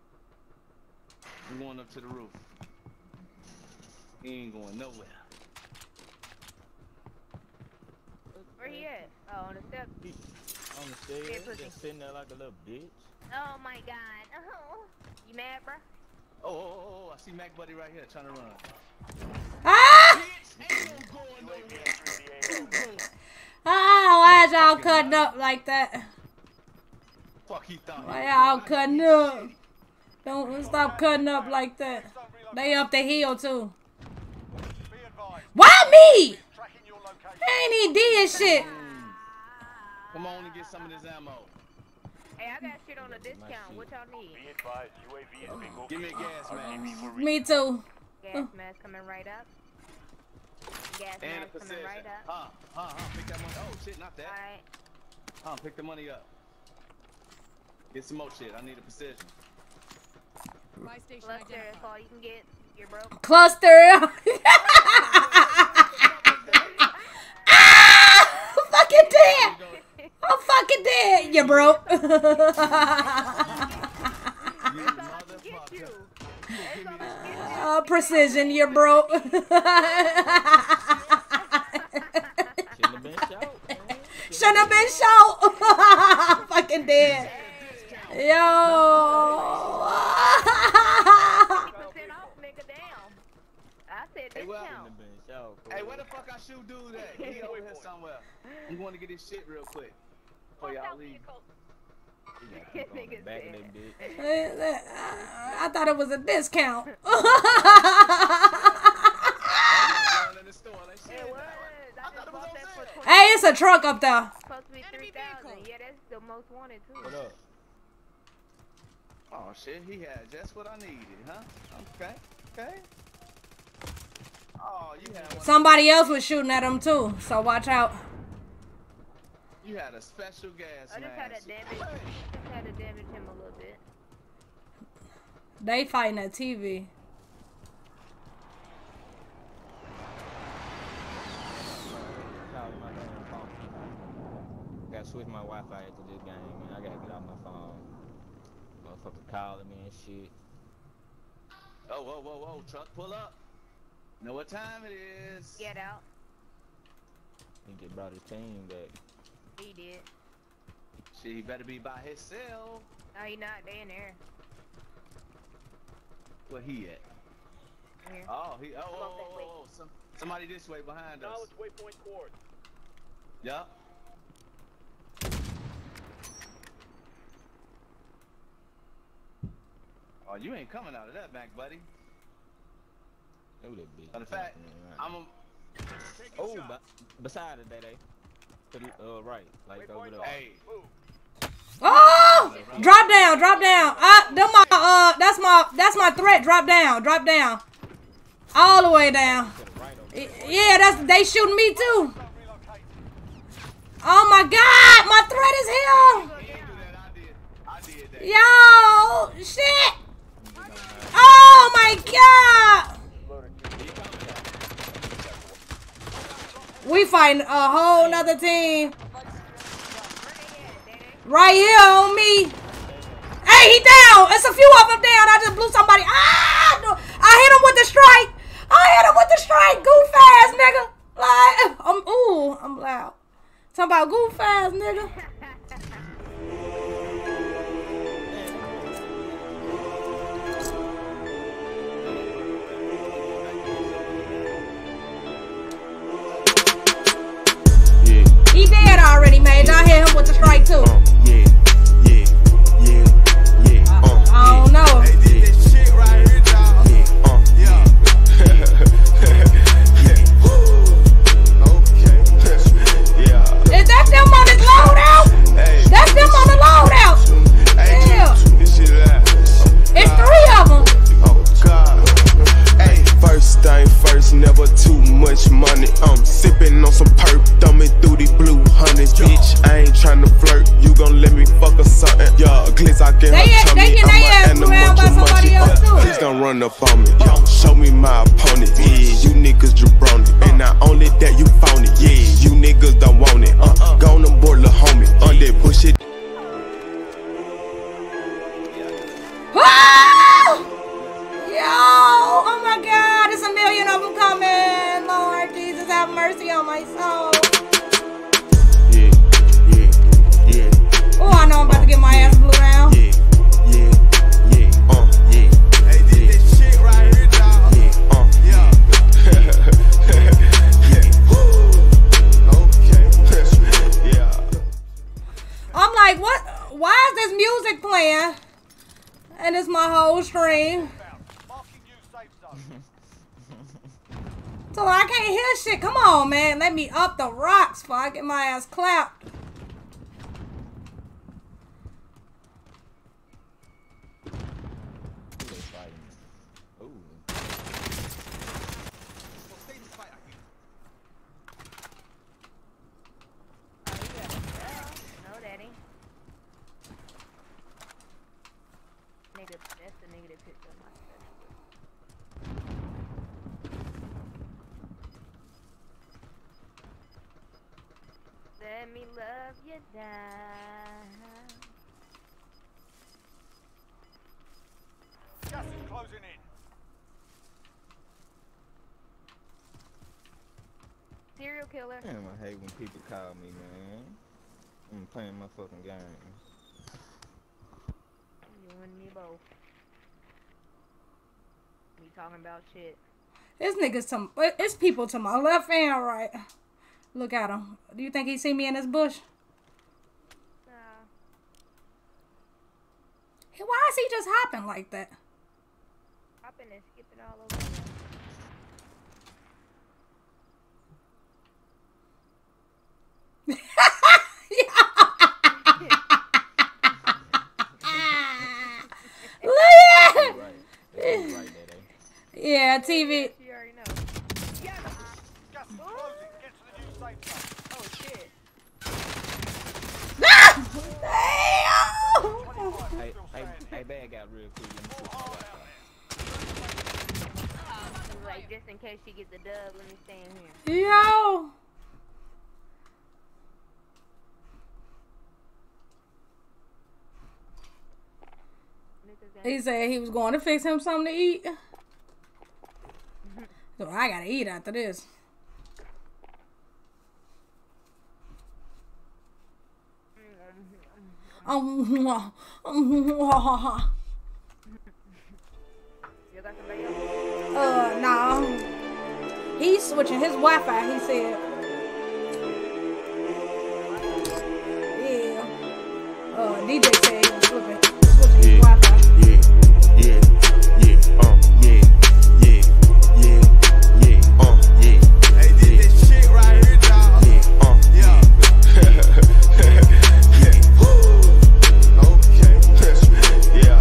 We going up to the roof. He ain't going nowhere. Where he at? Oh, on the steps. He, on the stairs, Yeah, pussy. just sitting there like a little bitch. Oh my god. Oh. You mad, bro? Oh, oh, oh, oh, I see Mac Buddy right here trying to run. Ah! Bitch, ain't no going nowhere. Ah, why y'all cutting up like that? Fuck, he thought. Why y'all cutting up? Don't stop cutting up like that. They up the hill too. Be advised. Why me? Tracking your location. I ain't even did shit. Come on and get some of this ammo. Hey, I got shit on a discount. What y'all need? Be advised. U A V is bingo. Give me a gas mask. Me too. Gas mask coming right up. Gas And a mask coming precision. right up. Huh, huh, huh. Pick that money. Oh, shit, not that. Alright. Huh, pick the money up. Get some more shit. I need a precision. My station Cluster, identified. that's all you can get. You're broke. Cluster. Ah! I'm fucking dead. I'm fucking dead. You broke. You That's all I motherfucker. can get you. That's all I can get you. Uh, precision. You broke. Shouldn't have been shot, man. Shouldn't have been shot. I'm fucking dead. Yo. percent off, nigga, damn. I said Hey, well, discount. Shouldn't have been shot, Hey, fool. where the fuck I shoot dude at? He over here somewhere. We want to get his shit real quick before y'all leave. He got kicked on the Nigga back of said. that bitch. I thought it was a discount. Going in the store, they shit. It was. I I thought just it was bought on that for sale. twenty. Hey, it's a truck up there. Supposed to be three thousand. Yeah, that's the most wanted too. What up? Oh shit, he had just what I needed, huh? Okay, okay. Oh, you had one. Somebody else was shooting at him too, so watch out. You had a special gas I just had to mask. damage. Just had to damage him a little bit. They fighting at T V. Calling my damn phone. Gotta switch my Wi-Fi after this game, man. I gotta get out my phone. Motherfucker calling me and shit. Oh, whoa, whoa, whoa, truck, pull up. Know what time it is? Get out. He just brought his team back. He did. Shit, he better be by himself. No, he not. They in there. Where he at? Here. Oh, he. Oh, oh, oh, oh, oh. Some, somebody this way behind us. Knowledge waypoint court. Yup. Oh, you ain't coming out of that back, buddy. Who that bitch? Matter of fact, I'm a. Oh, but beside it, Day to the uh, right, like over there. Hey, Oh! Drop down, drop down. Uh, them my, uh, that's my, that's my threat. Drop down, drop down. All the way down. To the right over Y- there. Yeah, that's, they shooting me too. Oh my God, my threat is here. he didn't do that. I did. I did that. Yo, shit. Oh my God. We fighting a whole nother team. Right here on me. Hey, he down. It's a few of them down. I just blew somebody. Ah! No. I hit him with the strike. I hit him with the strike. Goof ass, nigga. Like, I'm, ooh, I'm loud. Talking about goof ass, nigga. He dead already, man. I hit him with the strike, too. Yeah, yeah, yeah, yeah. Uh, I don't know. yeah, uh, yeah. Okay. Yeah. Is that them on his loadout? Hey. That's them on the loadout. Hey, Yeah. this shit loud. It's three of them. Oh God. Hey, first thing first, never too much money. I'm sipping on some perp, thumbing through the blue hundreds. Bitch, I ain't tryna flirt. You gon' let me fuck or something? Yeah, glitz I can They- her tummy. they get I'm their ass a animal, around by too much. somebody else, too. Please don't run up on me. Yo, show me my opponent. Yeah, you niggas jabroni. And not only that, you phony. Yeah, you niggas don't want it. Uh, go on board, little homie. On that bullshit. my soul. Yeah, yeah, yeah. Oh, I know I'm about to get my ass blew down. Yeah, yeah, yeah, uh, yeah. Hey, this that shit right here, dog. Yeah, uh, Yeah. yeah. Okay. Yeah. I'm like, what? Why is this music playing? And it's my whole stream. Marking you safe zone. So I can't hear shit. Come on, man. Let me up the rocks before I get my ass clapped. Ooh. No, daddy. Nigga, that's the nigga that picked up my stuff. Let me love you down. Gas is closing in. Serial killer. Damn, I hate when people call me, man. I'm playing my fucking game. You and me both. We talking about shit. This nigga's to, it's people to my left and right. Look at him. Do you think he see me in this bush? Nah. Hey, why is he just hopping like that? Hopping and skipping all over. the Right. That's right, Daddy. Yeah, T V. You already know. Yeah. Gas is closing. Get to the new safe zone. Oh shit. Damn! Hey, hey, hey, bad guy, real quick. Let me switch my Wi-Fi. Like just in case she gets the dub, let me stay in here. Yo! He said he was going to fix him something to eat. So I gotta eat after this. Um, You got somebody else? uh, nah. He's switching his Wi-Fi, he said. Yeah. Uh, D J said he was switching, switching his Yeah. Wi-Fi. Yeah, yeah, yeah, uh, yeah, yeah, yeah, yeah, uh, yeah, Hey, this that shit right here, dog. yeah, uh, Yeah. yeah. Okay. Yeah.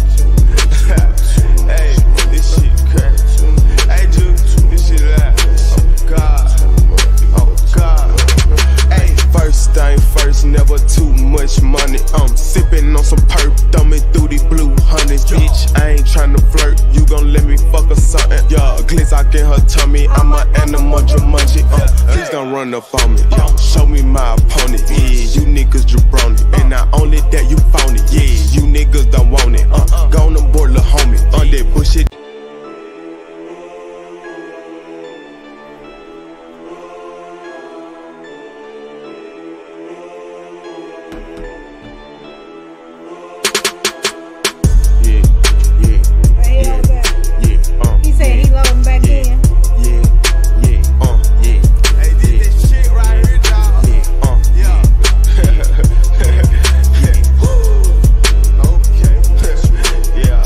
Hey, this shit crazy. Hey, dude, this shit loud. Oh God. Oh God. Hey, first thing first, never too much money. I'm sipping on some perp, thumbing through the blue honey. Bitch, I ain't tryna flirt. You gon' let me fuck or something. Yeah, glitz out in her tummy. I'm an animal, Jumanji. Uh, please don't run up on me. Uh, show me my opponent. Yeah, you niggas jabroni. And not only that, you phony. Yeah, you niggas don't want it. Uh, go on board, lil' homie. On that bullshit. Yeah, yeah, Hey, yeah, okay. yeah, uh, He said he loading back yeah, in. yeah, yeah, uh, yeah, Hey, this that shit right here, dog. yeah, uh, Yeah. yeah. Okay. Yeah.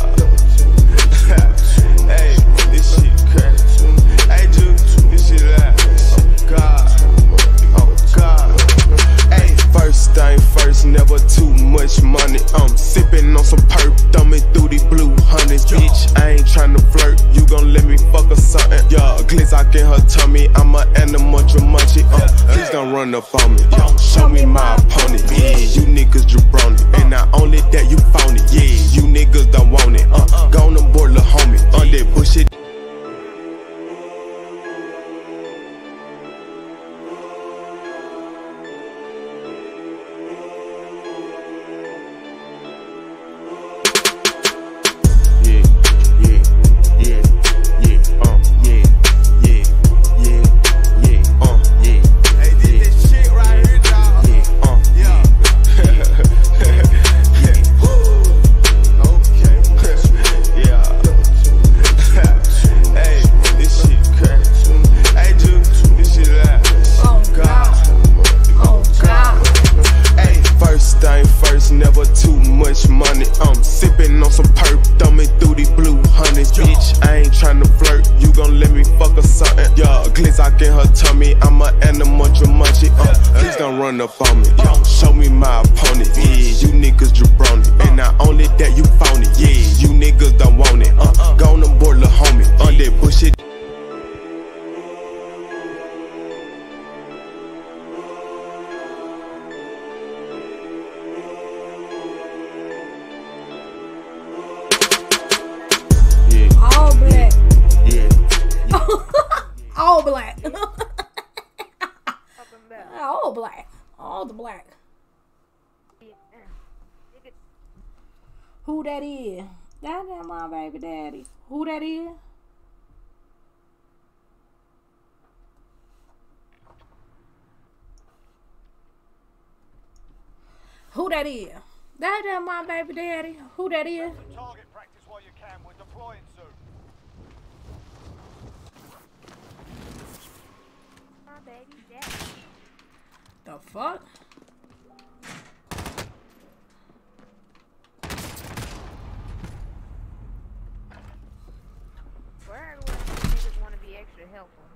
Hey, this shit crazy. Hey, dude, this shit loud. Oh God. Oh God. Hey, first thing first, never too much money. I'm sipping on some perp, thumbing through the blue honey. Bitch, I ain't tryna flirt. You gon' let me fuck or something. Yeah, glitz out in her tummy. I'm an animal, Jumanji. Uh, please don't run up on me. Uh, show me my opponent. Yeah, you niggas jabroni. And not only that, you phony. Yeah, you niggas don't want it. Uh, go on board, lil' homie. On that bullshit. Yeah, yeah, yeah, yeah, uh, yeah, yeah, yeah, yeah, uh, yeah, on some perp, thumbing through these blue honeys. Bitch, I ain't tryna flirt, you gon' let me fuck or something. Yeah, glitz out in her tummy, I'm a animal, munchie. Uh, please don't run up on me. Uh, show me my opponent. Yeah, you niggas jabroni. And not only that, you phony. Yeah, you niggas don't want it. Uh, go on the board, lil' homie. On that bullshit. All black. Yeah. All black. Fucking bell. All black. All the black. Who that is? That ain't my baby daddy. Who that is? Who that is? That ain't my baby daddy. Who that is? Target practice while you can. We're deploying soon. My baby daddy. The fuck? Where everyone niggas want to be extra helpful.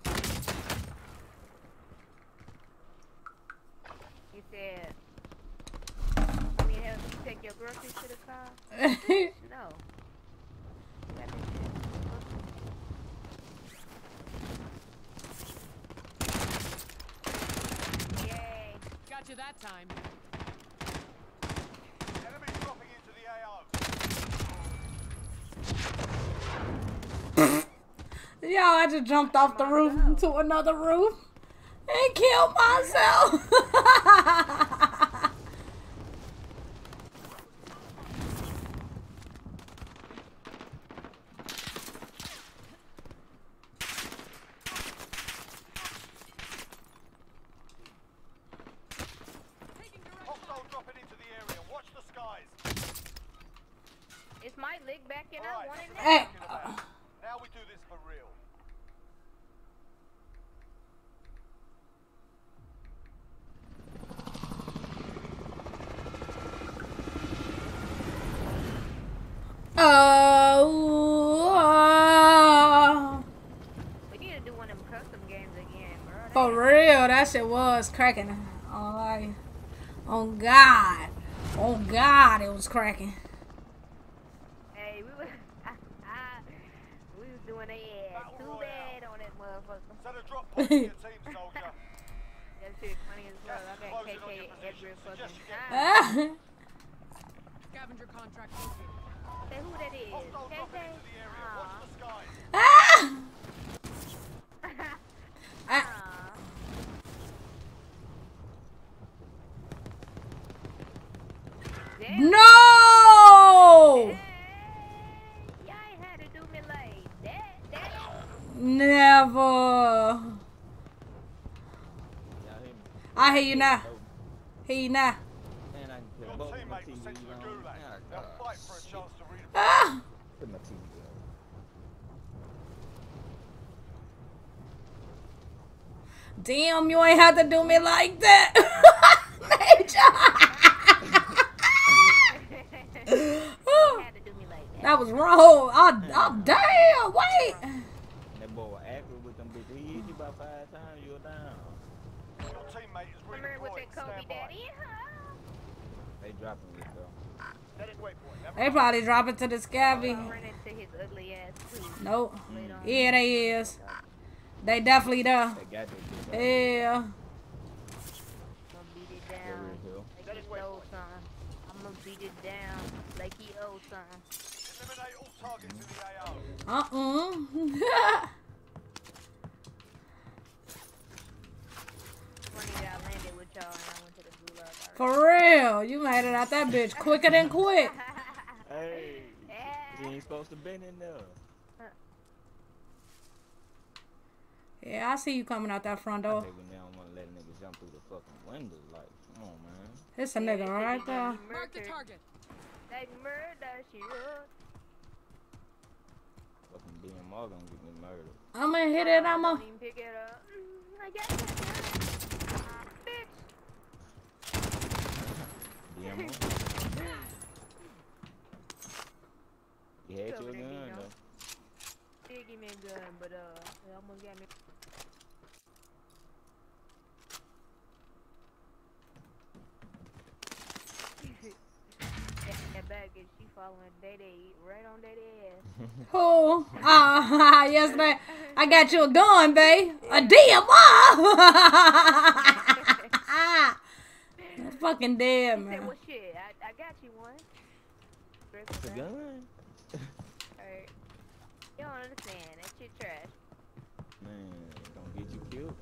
You said, I mean, help you take your groceries to the car? No. That bitch is- Yay. Got you that time. Enemy dropping into the A O. Yo, I just jumped off the roof to another roof and killed myself. Hostile dropping into the area. Watch the skies. Is my leg back in? I Alright. want it now. Hey, Now we do this for real. oh, We need to do one of them custom games again, bro. for real, that shit was cracking. On like, on God, on God, it was cracking. Hey, we was, we was doing a yeah, Battle too Royale. bad on that motherfucker. Set a drop point to your team, soldier. That shit funny as well. I got Closing K on K your every position. fucking Suggest you get time. Ah, Scavenger contract located. Say who that is? Hostile K dropping K? into the area. Watch the skies. ah. Aw. Ah. Damn. No! Hey, y'all ain't had to do me like that. Damn. Never. Y'all hear me? I hear you now. Hear you now. Man, I can Your put both of my teammate was T sent to Vs the on. gulag. Yeah, They'll God, fight for a shit. chance to redeploy. Ah. Put my T V on. Damn, you ain't had to do me like that. Major. Had to do me like that. That was wrong. Oh, oh damn, wait. That boy was accurate with them bitches. He hit you about five times, you're down. Your teammate is Remember with redeploying. that Kobe Stand by. daddy? They dropping it though. Heading waypoint. Never They probably drop it to the scabby. I'll run into his ugly ass too. Nope. Later on. Yeah, they is. They definitely there. They got that bitch. Yeah. I'm gonna beat it They're down real hill. like he owed something. I'm gonna beat it down like he owed something. eliminate all targets in the A O. Uh-uh. Funny that I landed with y'all and I went to the gulag already. For real. You made it out that bitch quicker than quick. Hey, Yeah. you ain't supposed to been in there. Yeah, I see you coming out that front I door. hate when they don't want to let niggas jump through the fucking window. Like, come on, man. It's a nigga right there. Mark the target. Like murder, she wrote. Fucking D M R gonna get me murdered. I'ma hit it. I'ma. Don't even pick it up. Mm, I got it. Bitch. D M R? but uh, it almost got me. that, that bag is she following Day Day right on Day Day ass. Who? Ah, yesterday I got you a gun, babe. A D M R. Fucking dead, He said, man. well, shit, I, I got you one. Straight It's a from gun? Alright. You don't understand. That shit trash. Man, don't get you killed.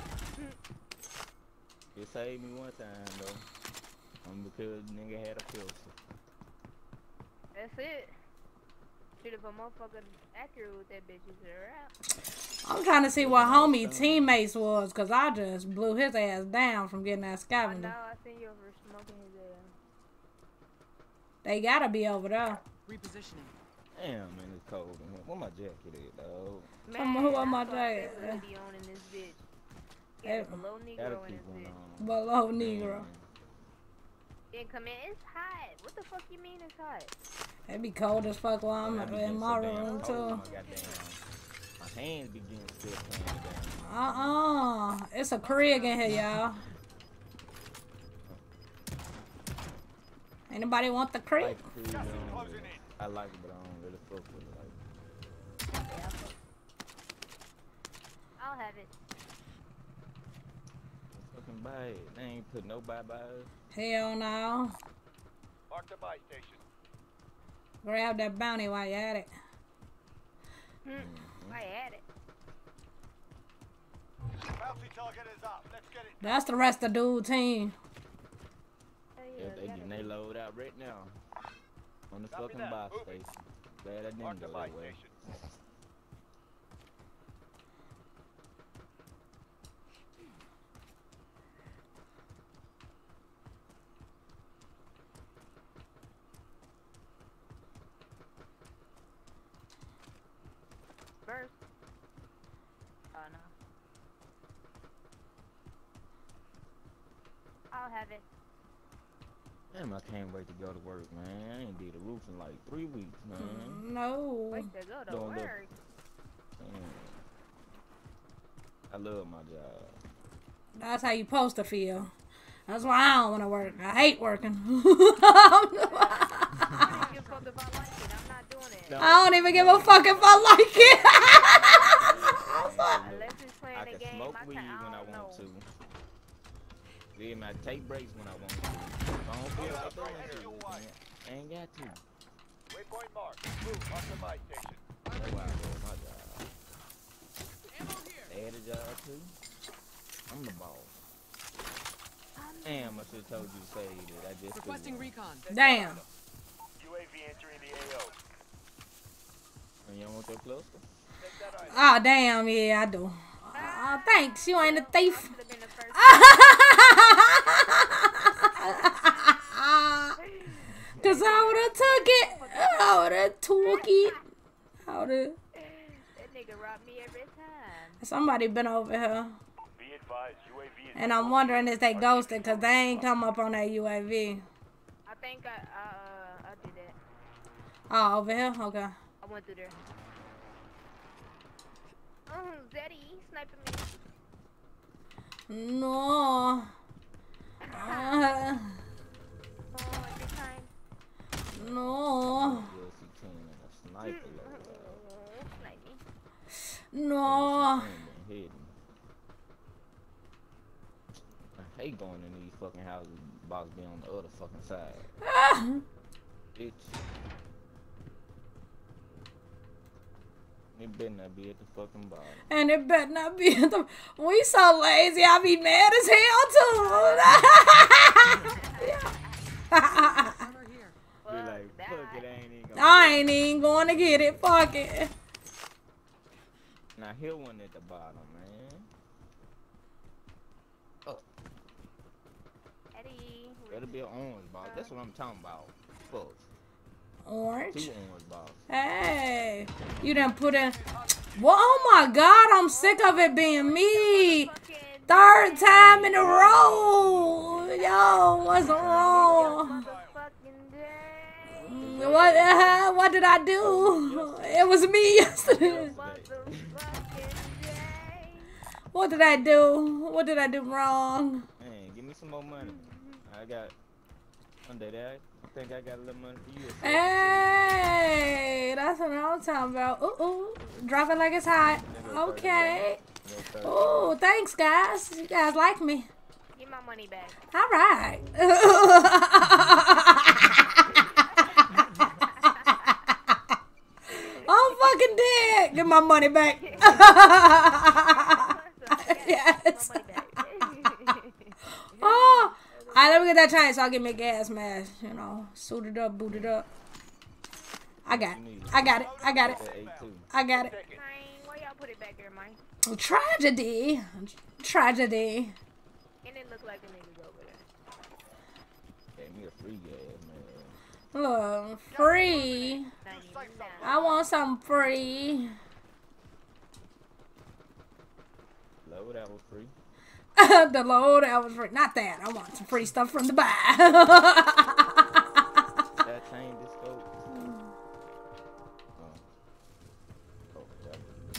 It saved me one time, though. Um, because nigga had a pistol. That's it. Shoot, if a motherfucker accurate with that bitch, you should rap. I'm trying to see what homie teammates was, cause I just blew his ass down from getting that I know, scavenger. I seen you over smoking his ass. They gotta be over there. Repositioning. Damn, man, it's cold in here. Where my jacket at, dog? Come on, who am I I thought jacket? they would be on in this bitch. Got Hey. a below Gotta Negro in keep this one bitch. on. Below Negro. Man. Didn't come in. It's hot. What the fuck you mean it's hot? It be cold as fuck while I'm I be in getting my so damn room cold, too. My goddamn, my hands be getting stiff playing the Uh uh, it's a Krieg in here, y'all. Anybody want the game. I Krieg? like the cruise, Gas is but I don't closing really- in. I like it, but I don't really fuck with it. Like, Yeah, I'll have it. fucking buy it. They ain't put no bye-byes. Hell no. Mark the buy station. Grab that bounty while you at it. Hmm. I had it. Bounty target is up. Let's get it. That's the rest of the dude team. Oh, Yeah, yeah, they gotta getting they be. load out right now. On the Copy fucking that. buy Moving. station. Glad I Mark didn't the go buy that way. station. Burst. Oh no. I'll have it. Damn, I can't wait to go to work, man. I ain't did a roof in like three weeks, man. No. Wait to go to Don't look. work. Man. I love my job. That's how you supposed to feel. That's why I don't want to work. I hate working. I don't give a fuck if I like it. I'm not doing it. No. I don't even give a fuck if I like it. Unless it's playing I the can game, smoke I weed can, I when I don't want know. to. Then I take breaks when I want to. If I don't feel like doing Headed your shit, way. I ain't got to. Waypoint mark. Move. Mark the buy station. That's why I love my job. Ammo here. They had a job too. I'm the boss. Damn, I should have told you to say that. I just Requesting threw one. recon. Damn. U A V entering the A O. And you don't want your cluster? Take that item. Oh, damn. Yeah, I do. Oh, thanks. You ain't a I thief. should have been the first. Cause I would have took it. I would have took it. I would have. That nigga robbed me every time. Somebody been over here. Be advised. U A V is. And I'm wondering if they ghosted because they ain't come up on that U A V. I think I, uh, I did that. Oh, over here? Okay. I went through there. Oh, Zeddy, he sniping me. No. Uh, Oh, every time. no. U S C ten and a sniper load out. Oh, snipe me. No. Been hidden. I hate going in these fucking houses. Box be on the other fucking side. Bitch. It better not be at the fucking bottom. And it better not be at the. We so lazy, I be mad as hell too. Armor here. Be Fuck like, that. fuck it, I ain't even gonna. I ain't even going to get it. Fuck it. Now here one at the bottom, man. Oh, Eddie. better be an orange box. That's what I'm talking about. Fuck. Orange. Two orange boxes. Hey, you done put in. Well, oh my God, I'm sick of it being me. Third time in a row. Yo, what's wrong? Motherfucking day. What? Uh, what did I do? It was me yesterday. Motherfucking What did I do? What did I do wrong? Man, give me some more money. I got under that. I think I got a little money for you. Hey, that's what I'm talking about. Ooh, ooh. Drop it like it's hot. Okay. Ooh, thanks, guys. You guys like me. Give my money back. All right. I'm fucking dead. Give my money back. Yes. Oh. Alright, let me get that chain so I'll get me a gas mask. You know, suited up, booted up. I got it. I got it. I got it. I got it. Why y'all put it back there, Mike? Tragedy. Tragedy. And it look like a nigga's over there. Gave me a free gas, man. Look, free. I want something free. Low, that was free. The load, that was free. Not that. I want some free stuff from the buy. That chain disco. Oh. Oh, yeah.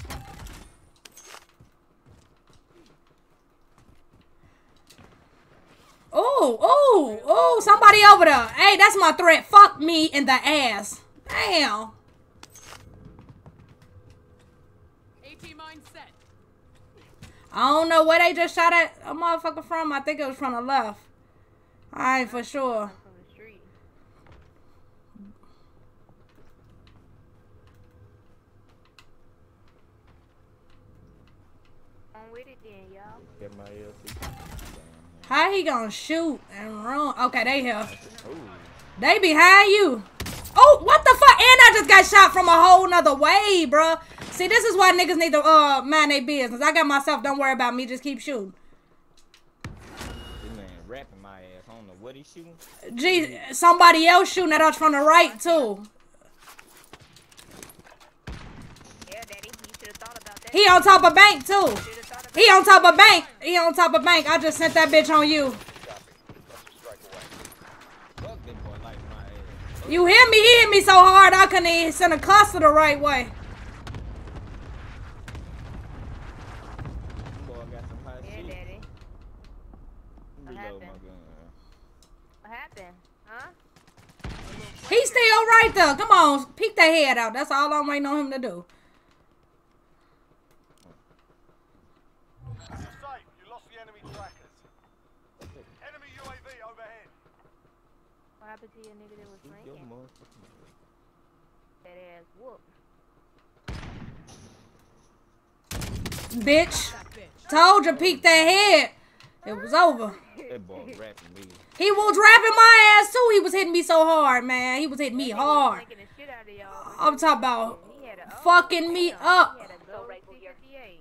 Oh, oh, oh, somebody over there. Hey, that's my threat. Fuck me in the ass. Damn. AT mine set. I don't know where they just shot at a motherfucker from. I think it was from the left. I ain't for sure. From the street. On with it then, y'all. Get my L C. How he gonna shoot and run? Okay, they here. Ooh. They behind you. Oh, what the fuck? And I just got shot from a whole nother way, bruh. See, this is why niggas need to uh mind their business. I got myself. Don't worry about me. Just keep shooting. This man rapping my ass. I don't know what he's shooting. Gee, somebody else shooting at us from the right, too. Yeah, Daddy, you should have thought about that. He on top of bank, too. Should have thought about He on top of bank. He on top of bank. I just sent that bitch on you. Fuck that boy like my ass. You hear me? He hit me so hard I couldn't even send a cluster the right way. Boy, I got some hot Yeah, shit. Daddy. Reload my happened? gun. What happened? Huh? He's still right there. Come on. Peek that head out. That's all I'm waiting on him to do. You're safe. You lost the enemy trackers. Enemy U A V overhead. What happened to your nigga that was Shoot your flanking? motherfucking That ass whoop. Bitch. Told you, peek that head. It was over. That boy rapping me. He was rapping my ass too. He was hitting me so hard, man. He was hitting me hard. Flanking the shit out of y'all. I'm talking about He had a, oh, fucking me damn. up. He had a gold T fifty-eight.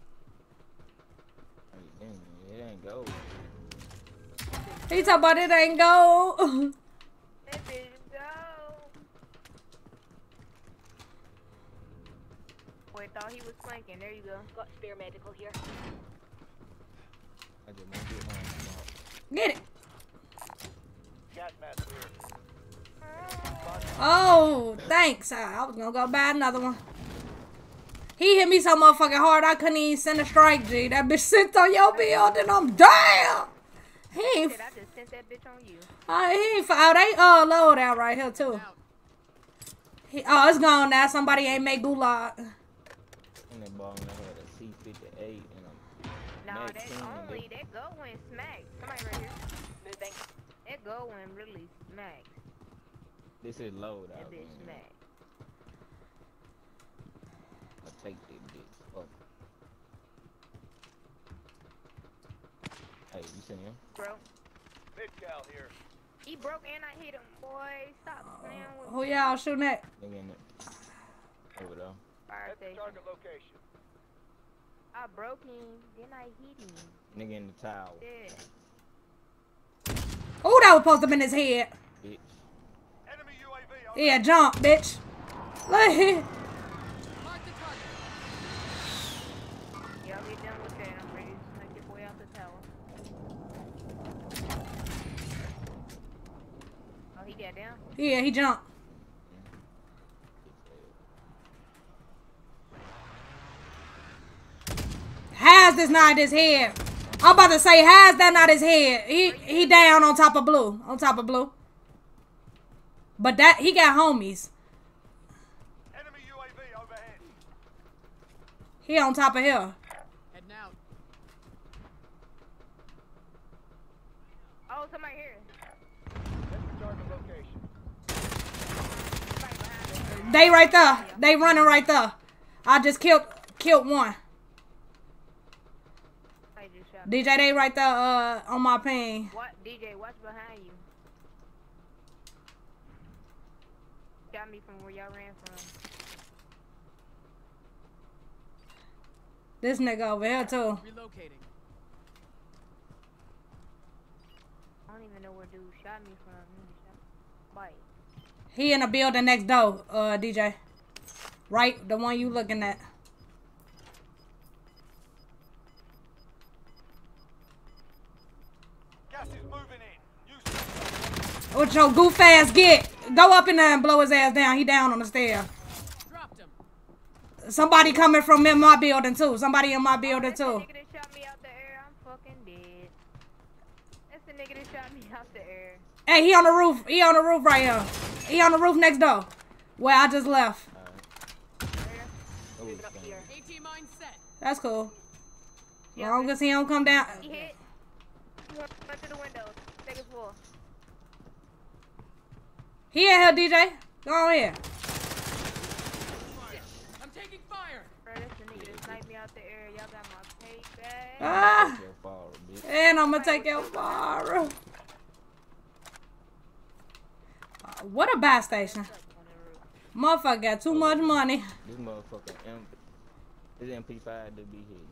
It ain't gold. He talking about it ain't gold. That bitch go. Boy, thought he was flanking. There you go. Got spare medical here. I just won't get home tomorrow. Get it. Gas mask here. Oh, thanks. I, I was gonna go buy another one. He hit me so motherfucking hard I couldn't even send a strike, G. That bitch sent on your building. I'm damn. He ain't. Shit, I just sent that bitch on you. Uh, he ain't. Oh, they uh load out right here too. He, oh, it's gone now. Somebody ain't make gulag. And that ball in the head, a C fifty-eight and a Nah, Max that's ten and only, they- that go when smacked. Somebody right here. Moving. That go when really smacked. This is load That out. bitch man. smacked. I'll take this bitch. Fuck. Hey, you seen him? Bro. Mid-cal here. He broke and I hit him, boy. Stop playing with Who y'all shooting at? Nigga in the over there. fire At the station. target location. I broke him, then I hit him. Nigga in the tower. Yeah. Oh, that was supposed to be in his head. Bitch. Enemy U A V overhead. Yeah, jump, bitch. Look. Mark the target. Y'all get done with that. I'm ready to smack your boy out the tower. Oh, he got down? Yeah, he jumped. how's this not his head? I'm about to say, how's that not his head? He he down on top of blue. On top of blue. But that he got homies. Enemy U A V overhead. He on top of here. Heading out. Oh, somebody here. That's the target location. Somebody behind us. They right there. They running right there. I just killed killed one. Somebody just shot me. D J, they right there uh on my ping. What? D J, what's behind you? Got me from where y'all ran from. This nigga over here too. Relocating. I don't even know where dude shot me from. He shot- Bite. He in the building next door, uh D J. Right, the one you looking at. Gas is moving in. Use it. What your goof ass get? Go up in there and blow his ass down. He down on the stair. Dropped him. Somebody coming from in my building too. Somebody in my building That's the too. nigga that shot me out the air. I'm fucking dead. That's the nigga that shot me out the air. Hey, he on the roof. He on the roof right here. He on the roof next door. Where I just left. Oh, Moving up here. AT mine set. That's cool. As long as he don't come down. He hit. He went went through the window. Second floor. He in here, D J. Go on here. I'm taking fire. Bro, that's the nigga that sniped me out the air. Y'all got my payback. Ah, your fault, bitch. and I'm gonna take your far. Uh, What a buy station. On the roof. Motherfucker got too much money. This motherfucker M, this M P five to be hit.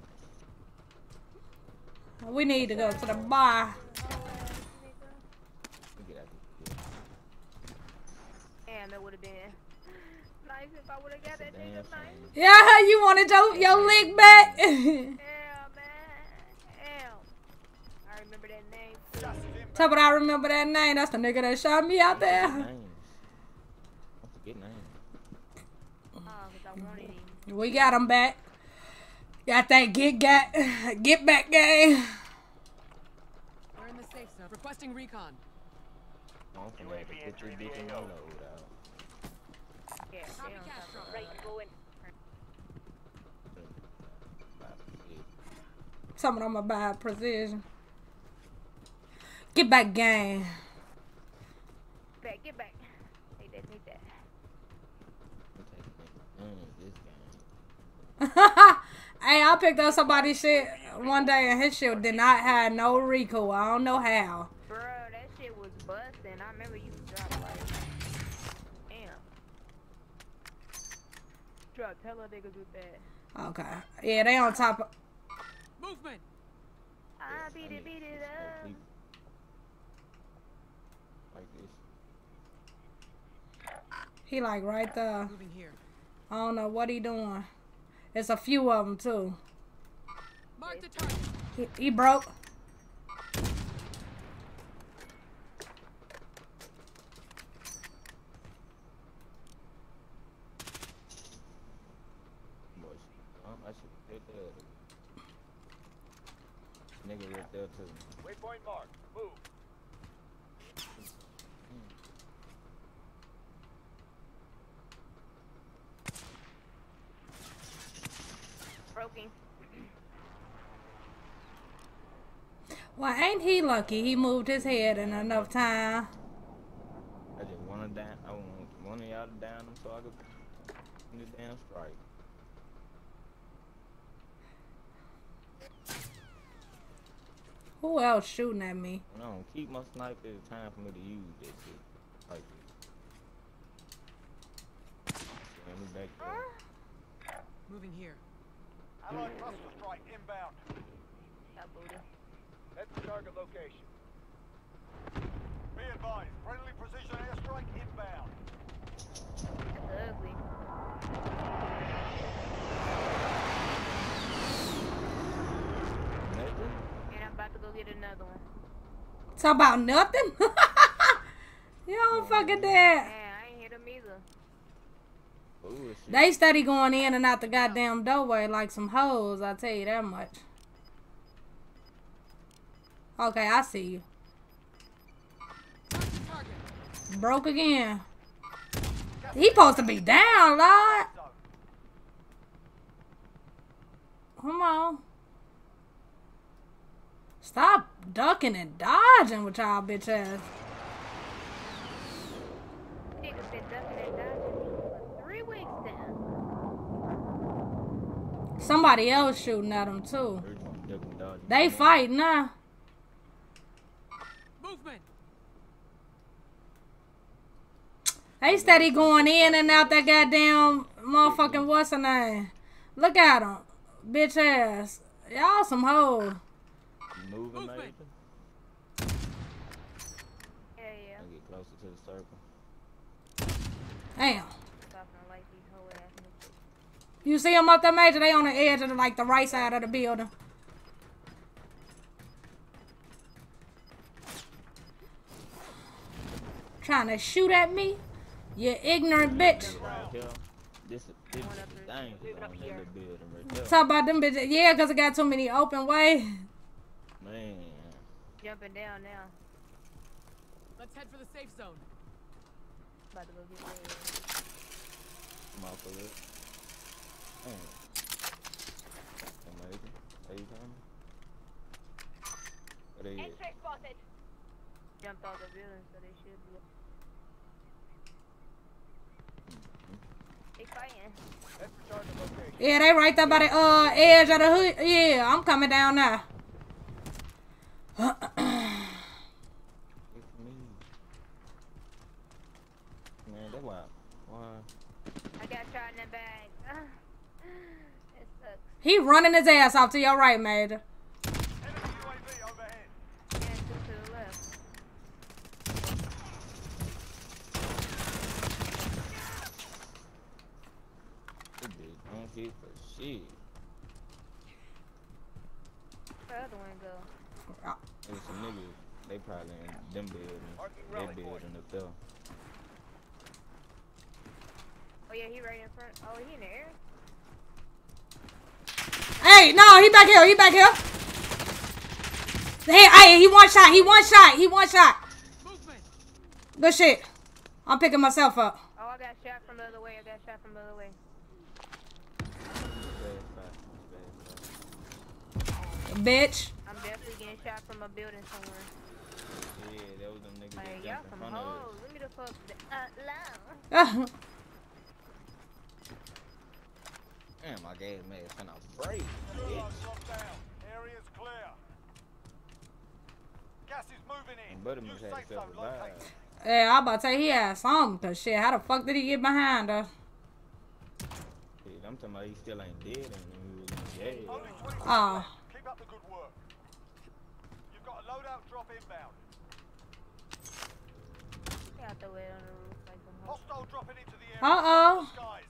We need to go to the bar. Oh, ass nigga. Get out this bitch. Damn, that would have been nice if I would have got that Damn nigga shame. nice. Yeah, you wanted your, your lick back. Damn, man. Damn. I remember that name. Gas is inbound. Tell me I remember that name. That's the nigga that shot me out there. Names. Don't forget names. Oh, because I wanted him. We got him back. Got that get got get back game. We're in the safe zone. Requesting recon. I'm finna have to get this bitch in my load out. Yeah, Copy they on top Castro. of Right, us. going. Some of them are bad precision. Get back game. Back, get back. Take that, take that. I'm taking it. Mm, this game. Hey, I picked up somebody's shit one day and his shit did not have no recoil. I don't know how. Bro, that shit was busting. I remember you dropped like, damn. Dropped hella niggas with that. Okay. Yeah, they on top of. Movement. I beat it, beat it up. Like this. He like right there. Moving here. I don't know what he doing. It's a few of them too. Mark the target. He, he broke. Boy, um, I should take that. Nigga right there too. Waypoint mark. Move. Broken. Well, ain't he lucky? He moved his head in enough time. I just wanted down. I want one of y'all to down him so I could in the damn strike. Who else shooting at me? No, keep my sniper. It's time for me to use that shit. Like this. Let me back there. Moving here. Allied cluster strike inbound. That booty. That's the target location. Be advised, friendly precision airstrike inbound. That's ugly. Nothing? And I'm about to go get another one. Talk about nothing? You don't fucking dare. Man, I ain't hear them either. Bullshit. They steady going in and out the goddamn doorway like some hoes, I tell you that much. Okay, I see you. Broke again. He supposed to be down, Lord. Come on. Stop ducking and dodging with y'all bitch ass. Niggas been ducking and dodging me for three weeks now. Somebody else shooting at them too. They fighting now. Movement. They steady going in and out that goddamn motherfucking what's her name. Look at them. Bitch ass. Y'all some hoes. Moving, maybe? Yeah, yeah. I'll get closer to the circle. Damn. Fucking like these whole ass niggas. You see them up there, Major? They on the edge of the, like the right side of the building. Trying to shoot at me? You ignorant bitch. Right here. This, this is the thing on that little building right there. Talk about them bitches. Yeah, because it got too many open ways. Man. Jumping down now. Let's head for the safe zone. About to go get ready. Come off of it. Man. Amazing. Are you coming? What are you? X-ray spotted. Jumped off the building, so they should be. They fighting. Let's return to location. Yeah, they right there by the uh, edge of the hood. Yeah, I'm coming down now. It's me. Man, that's why. Why? I got shot in the back. It sucks. He running his ass off to your right, Major. Enemy U A V overhead. Yeah, two to the left. This bitch don't keep for shit. Where the other one go? There's some niggas. They probably in them buildings. They building up there. Oh yeah, he right in front. Oh, he in the air? Hey, no, he back here. He back here. Hey, hey, he one shot. He one shot. He one shot. Movement. Good shit. I'm picking myself up. Oh, I got shot from the other way. I got shot from the other way. Bitch. I'm definitely getting shot from a building somewhere. Yeah, that was them niggas Like, that y'all jumped in some front of us. hoes. Let me the fuck uh, loud. Damn, my gas mask and I'm afraid. Guards locked down. Area's clear. Gas is moving in. And Butterman New had safe himself zone alive. located. Yeah, I about to say he had something. Cause shit, how the fuck did he get behind us? Shit, I'm talking about he still ain't dead and he was in the gas. Only twenty-six Oh. left. Keep up the good work. You've got a loadout drop inbound. They out the way on the roof like some hoes. Hostile dropping into the area. Uh-oh. Skies.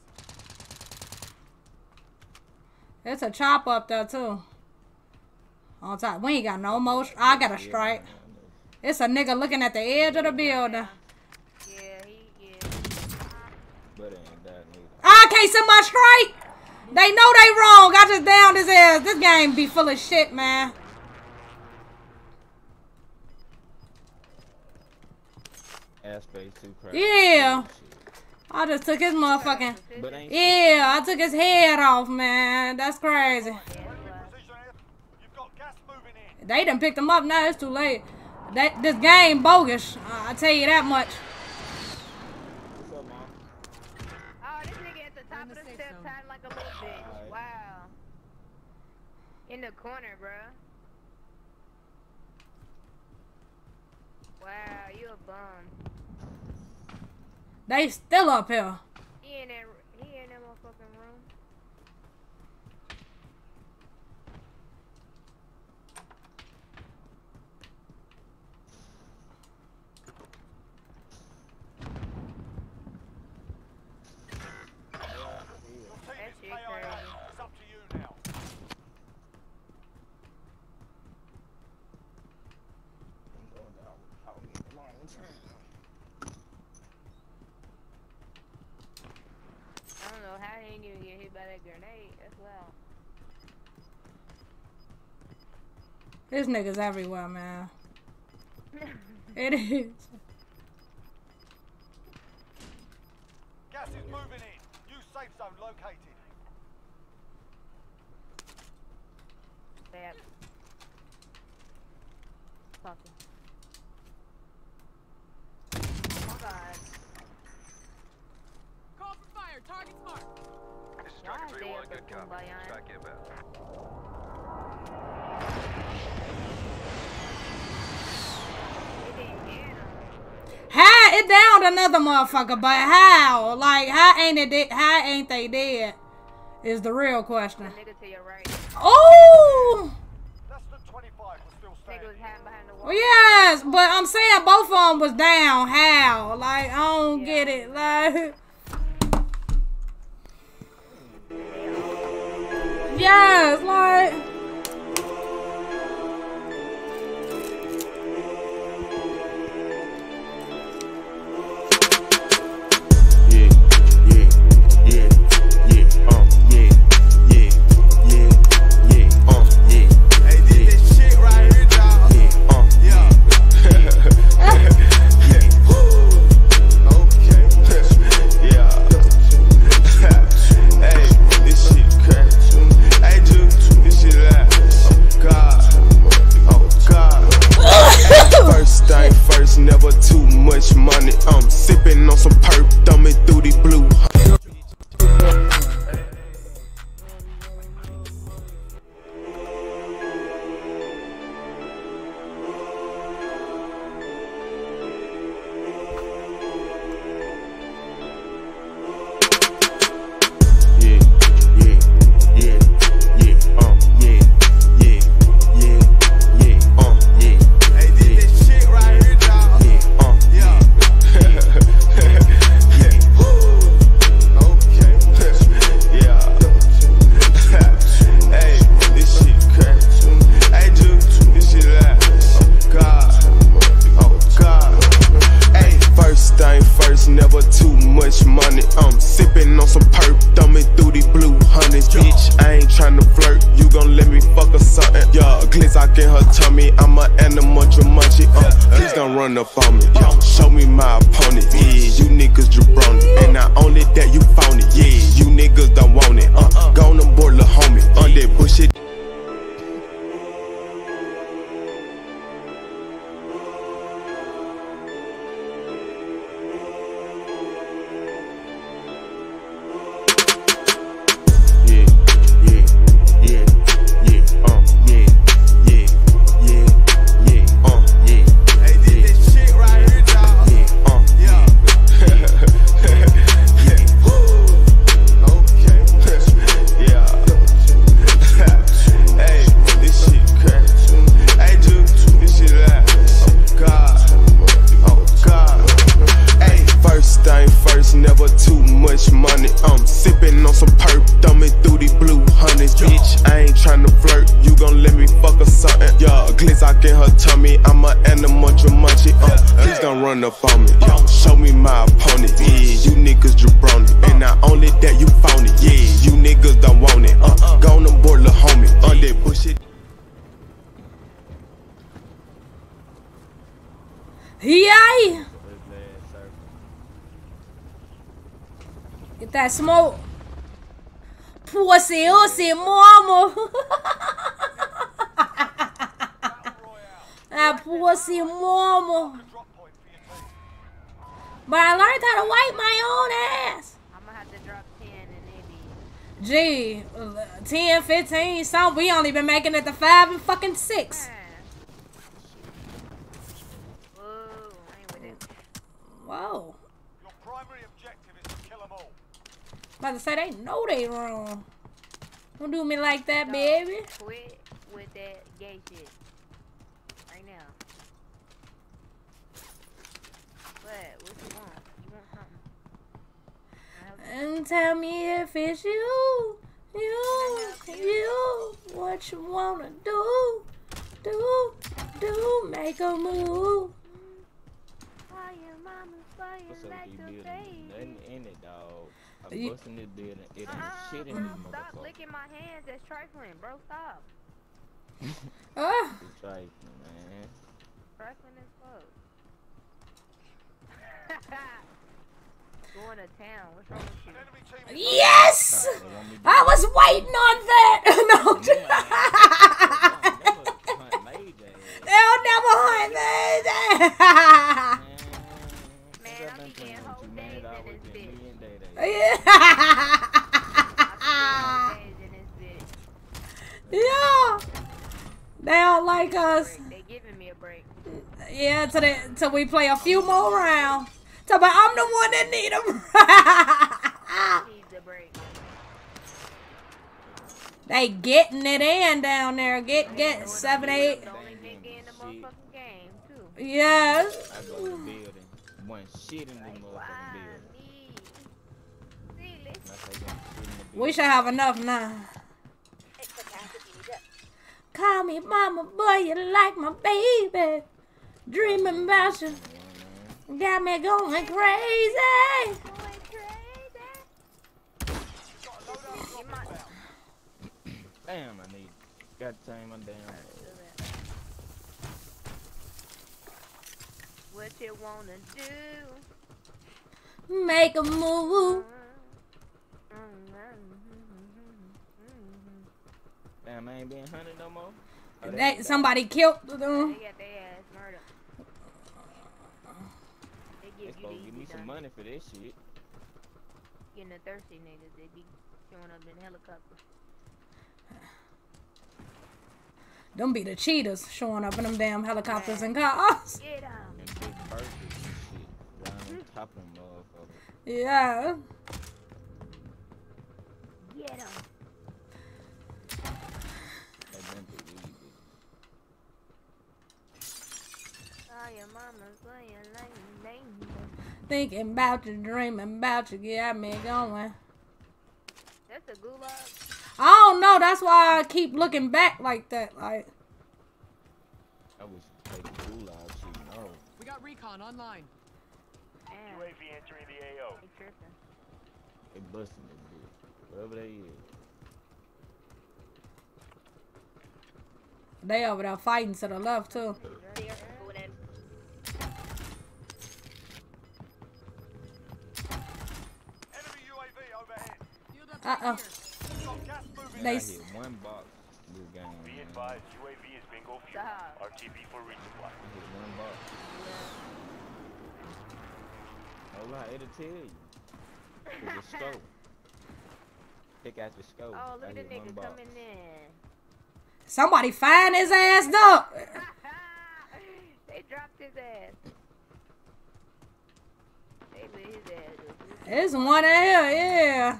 It's a chop up there too. On top. We ain't got no more. I got a strike. It's a nigga looking at the edge of the building. Yeah, he, yeah. But it ain't that neither. I can't send my strike. They know they wrong. I just downed his ass. This game be full of shit, man. Airspace too crazy. Yeah. I just took his motherfucking. But ain't Yeah, I took his head off, man. That's crazy. Precision air. You've got gas moving in. They done picked him up now. It's too late. That this game bogus. Uh, I tell you that much. What's up, mom? Oh, this nigga at the top in of the the safe steps zone. hiding like a little bitch. Alright. Wow. In the corner, bruh. Wow, you a bum. They still up here. He in that, he in that motherfucking room. Your team That is shit K I A. crazy. It's up to you now. I'm going down. I'll get the long time. I don't know how he didn't even get hit by that grenade. That's loud. This nigga's everywhere, man. It is. Gas is moving in. New safe zone located. Bad. Fucking. Oh my God. Call for fire. Target's marked. This is Why Striker is three they one, up good there from copy. Bayan? Strike inbound. It didn't get him. How it downed another motherfucker, but how? Like, how ain't it? De- how ain't they dead? Is the real question. The nigga to your right. Oh, Less than twenty-five was still Nigga standing. was hiding behind the wall. well, yes, but I'm saying both of them was down. How? Like, I don't Yeah. get it. Like, yes, like. Yeah, yeah, yeah, yeah, um, yeah, yeah, yeah, yeah, um, yeah. Hey, this that shit right here, dog. Yeah, um, yeah. Yeah. Okay. Yeah. Hey, this shit crack. Hey, dude, this shit loud. Oh God. Oh God. First thing first, never too much money. I'm sipping on some perp, thumbing through the blue. Yeah, yeah, yeah, yeah, um, yeah, yeah, yeah, yeah, um, yeah. Hey, this that shit right here, dog. Yeah, um, yeah. Yeah. Okay. Yeah. Hey, this shit crack. Hey, dude, this shit loud. Oh God. Oh God. Hey, first thing first, never too much money. I'm sipping on some perp, thumbing through the blue honey. Bitch, I ain't tryna flirt. You gon' let me fuck or something? Yeah, glizzock in her tummy. I'm a animal, Jumanji. Uh, please don't run up on me. Yo, show me my opponent. Yeah, you niggas jabroni. And not only that, you found it. Yeah, you niggas don't want it. Uh, go on board, lil' homie. On that bullshit. Yeah, yeah, yeah, yeah, um, yeah, yeah, yeah, yeah, um, yeah. Hey, this that shit right here, dog. Yeah, um, yeah. Yeah. Okay. Yeah. Hey, this shit crack. Hey, dude, this shit loud. Oh God. Oh God. Hey, first thing first, never too much money. I'm sipping on some perp, thumbing through the blue honey. Bitch, I ain't tryna flirt. You gon' let me fuck or something? Yeah, glizzock in her tummy. I'm a animal, Jumanji. Uh, please don't run up on me. Yo, show me my opponent. Yeah, you niggas jabroni. And not only that, you found it. Yeah, you niggas don't want it. Uh, go on board, lil' homie. On that bullshit. Yay! Get that smoke. Pussy, pussy, mama. That pussy, mama. Drop point for your team. But I learned how to wipe my own ass. I'm gonna have to drop ten and maybe. Gee, ten, fifteen, some. We only been making it to five and fucking six. Whoa, I ain't with it. Whoa. Your primary objective is to kill them all. About to say they know they wrong. Don't do me like that, No, baby. Quit with that gay shit. Right now. What? What you want? You want something? I have And tell me if it's you, you, you. What you wanna do? Do, do, make a move. fire, mama, fire, What's up, like D the building? baby. Nothing in it, dog. I'm You- busting this building. It ain't Uh-uh, shit in bro, this stop motherfucker. licking my hands. That's trifling, bro. Stop. Uh, Trifling, man. Trifling as fuck. Going to town. What's wrong with you? Enemy team is yes! They want me to I was waiting on that. No. hunt Major. They'll never hunt me. Man, I be getting whole days in this bitch. Yeah. Days in this bitch. Yeah. They don't like us. They giving me a break. Yeah, till, they, till we play a few more rounds. So, but I'm the one that need them. Needs a break. They getting it in down there. Get, get, seven, eight. The only nigga in the motherfucking game, too. Yes. I go to the building. One shit in the Like, why motherfucking building. me? See, listen. I say one shit in the building. We should have enough now. Extra cash if you need it. Call me mama, boy, you like my baby. Dreaming about you. Got me going crazy. Going crazy. You might- Damn, I need. Got to turn my damn. What you wanna do? Make a move. Damn, I ain't being hunted no more. Oh, they That, back. somebody killed them. They got their ass murdered. They They give you supposed to give me these some done. money for this shit. Getting the thirsty niggas, they be showing up in helicopters. Them be the cheaters showing up in them damn helicopters and cars. Get out. And big burgers and shit. Down on top of them motherfuckers. Yeah. Get out. They been through these bitches. Oh, your mama's playing like danger. Thinking about you, dreaming about you, got me going. That's a gulag. I don't know. That's why I keep looking back like that. Like, I wish you could take the gulag shit. No. We got recon online. Damn. U A V entering the A O. They tripping. They busting this bitch. Whatever they is. they over there fighting to the left too. There, going in. Enemy U A V overhead. Field up Uh right oh. here. Got gas moving. They I s- hit one box. This game. Be man. advised, U A V is bingo fuel. Stop. R T B for resupply. I hit one box. Oh, lie, it'll tell you. It's a scope. Pick out the scope. Oh, I look at the hit one nigga box. coming in. Somebody find his ass up. They dropped his ass. They lit his ass up. There's one in here. Yeah.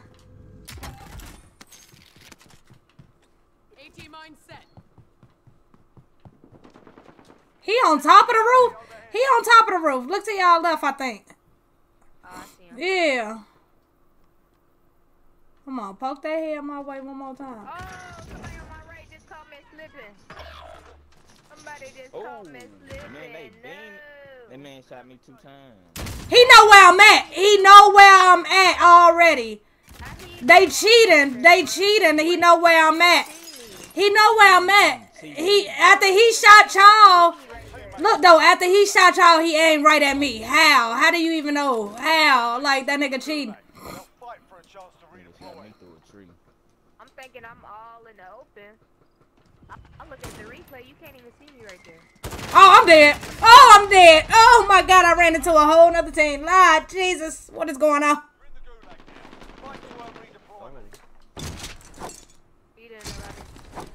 AT mine set. He on top of the roof. He on top of the roof. Look to y'all left, I think. Oh, I see him. Yeah. Come on, poke that head my way one more time. Oh, somebody on my right just caught me slipping. Somebody just Oh, caught me slipping. man, they been- no. That man shot me two times. He know where I'm at. He know where I'm at already. How he They cheating. They cheating. He know where I'm at. He know where I'm at. He after he shot y'all. Look though, after he shot y'all, he aimed right at me. How? How do you even know? How? Like that nigga cheating. They'll fight for a chance to Nigga shot redeploy. me through a tree. I'm thinking I'm all in the open. I, I look at the replay, you can't even see me right there. Oh, I'm dead. Oh, I'm dead. Oh my God, I ran into a whole nother team. Lord Jesus, what is going on? We're in the gulag now. Fight to earn redeployment. He didn't know that.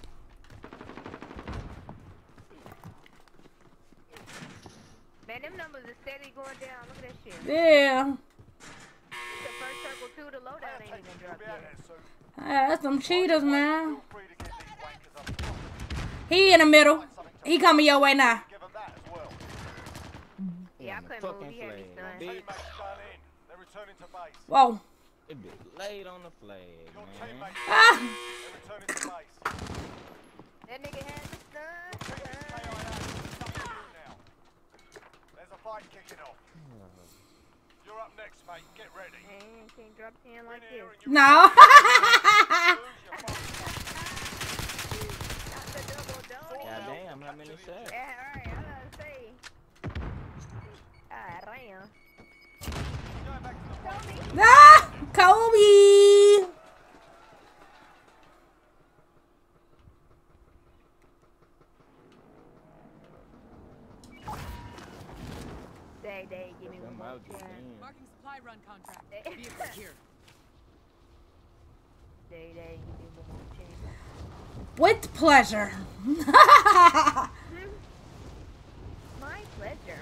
Man, them numbers are steady going down. Look at that shit. Yeah. The first circle two, the loadout ain't even We'll dropped be out yet. there soon. Ah, that's some cheaters, man. Feel free to get these wankers up front. He in the middle. He coming your way now. Give them that as well. Yeah, I On the couldn't move. fucking He had me flag, stunned. bitch. Teammates done in. They're returning to base. Whoa. It be laid on the flag, Your man. teammates Ah. they're returning to base. That nigga had me stunned. K I A, it's up to you now. There's a fight kicking off. You're up next, mate. Get ready. Man, can't drop ten like Win this. here and you No. lose your fight. Not the double dog. Goddamn, how many shots? Yeah, alright, I was gonna say. Ah, damn. Going back to the fight. Ah, Kobe. Day, day, give me one Come more out just chance. then. Marking supply run contract. Day, Vehicle here. day, day, give me one more chance. With pleasure. My pleasure.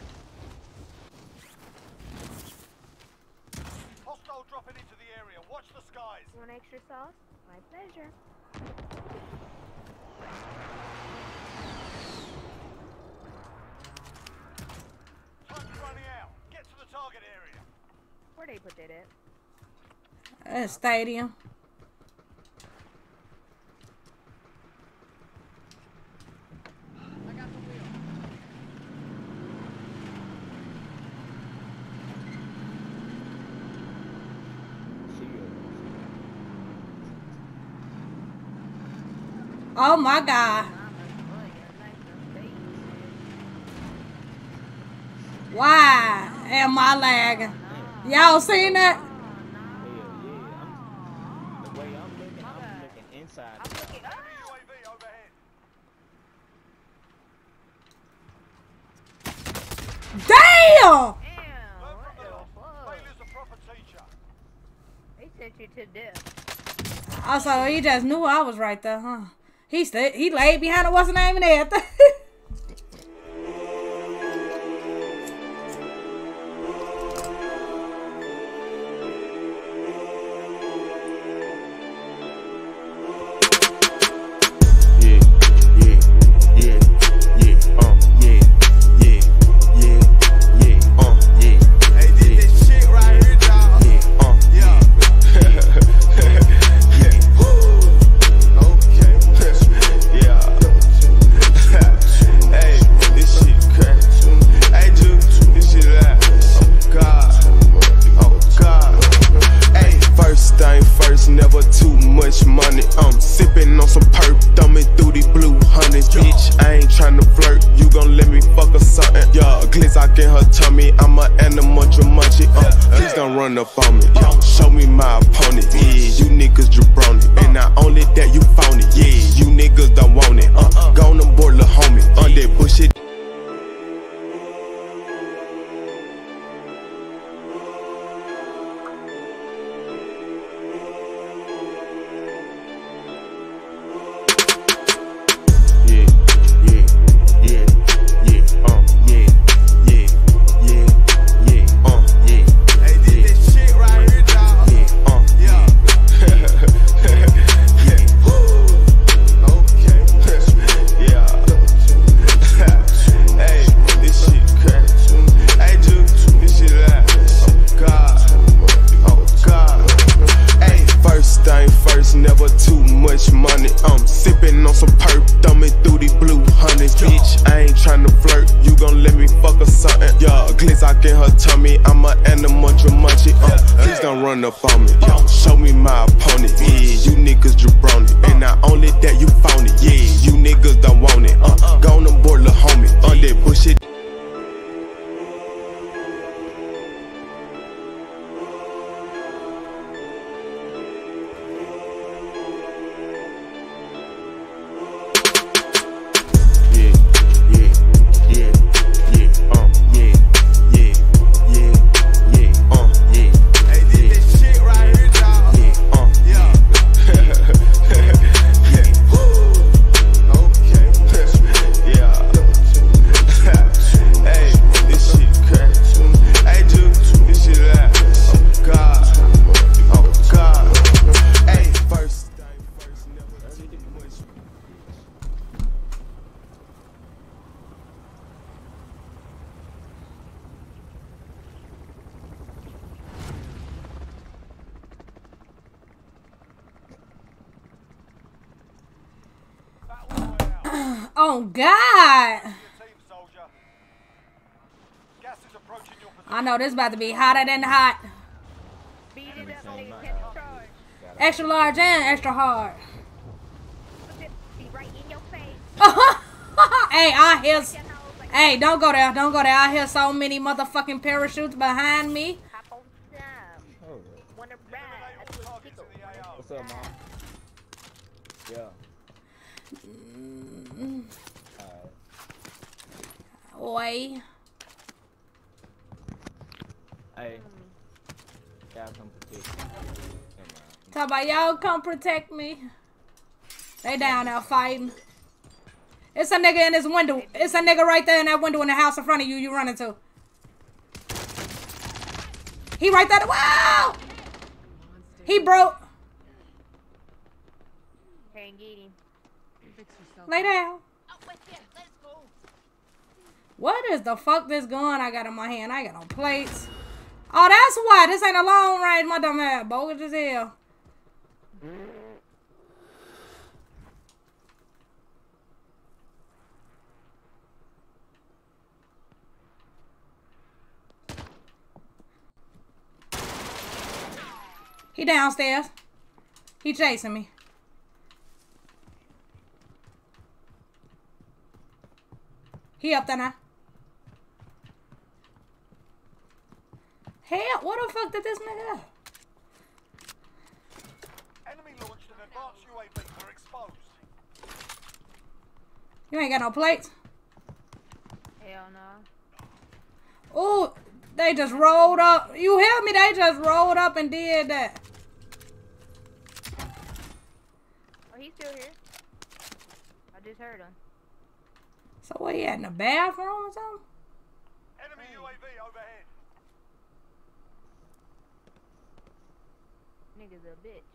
Hostile dropping into the area. Watch the skies. You want extra sauce? My pleasure. Time's running out. Get to the target area. Where they put that at? Uh, stadium. I got the wheel. Oh my God. Why am I lagging? Y'all seen that? Hell yeah, I'm, the way I'm looking, I'm looking inside. I'm looking. Enemy U A V overhead. Damn! Damn! Learn What from the loss. the fuck? Failure's a proper teacher. They sent you to death. Also, he just knew I was right there, huh? He stayed, he laid behind it, what's the name and everything. Run up on me, yo, show me my opponent. Yeah, you niggas jabroni, and not only that, you phony. Yeah, you niggas don't want it. Uh, go on board, lil' homie. On that bullshit. Never too much money. I'm sipping on some perp, thumbing through these blue honeys. Bitch, I ain't tryna flirt. You gon' let me fuck or something? Yeah, glitz out in her tummy. I'm a animal, Jumanji. Uh, please don't run up on me. Yo, show me my opponent. Yeah, you niggas jabroni, and not only that, you phony. Yeah, you niggas don't want it. Uh, go on board, lil' homie. On that bullshit. Oh God! Team soldier. Gas is approaching your position. I know this about to be hotter than hot. Beat it up, nigga. Catch the charge. Extra large and extra hard. Put it be right in your face. Hey, I hear. Hey, don't go there. Don't go there. I hear so many motherfucking parachutes behind me. Hop on some. Oh, Wanna ride? I do a Targets tickle. in the A O. what's up, mom? Yeah. Alright. Oi. Hey. Y'all come protect me. Never mind. Talk about y'all come protect me. They down there fighting. It's a nigga in this window. It's a nigga right there in that window in the house in front of you. You running to. He right there. Wow! He broke. Can't get him. Fix yourself. Lay down. Oh, wait, yeah, let's go. What is the fuck this gun I got in my hand? I got on plates. Oh, that's why. This ain't a long range. My dumb ass. Bogus as hell. He downstairs. He chasing me. He up there now. Hell, what the fuck did this nigga do? Enemy launched an advanced U A V. We're exposed. You ain't got no plates? Hell no. Oh, they just rolled up. You hear me? They just rolled up and did that. Oh, he's still here. I just heard him. So what, he at in the bathroom or something? Enemy U A V overhead. Nigga's a bitch.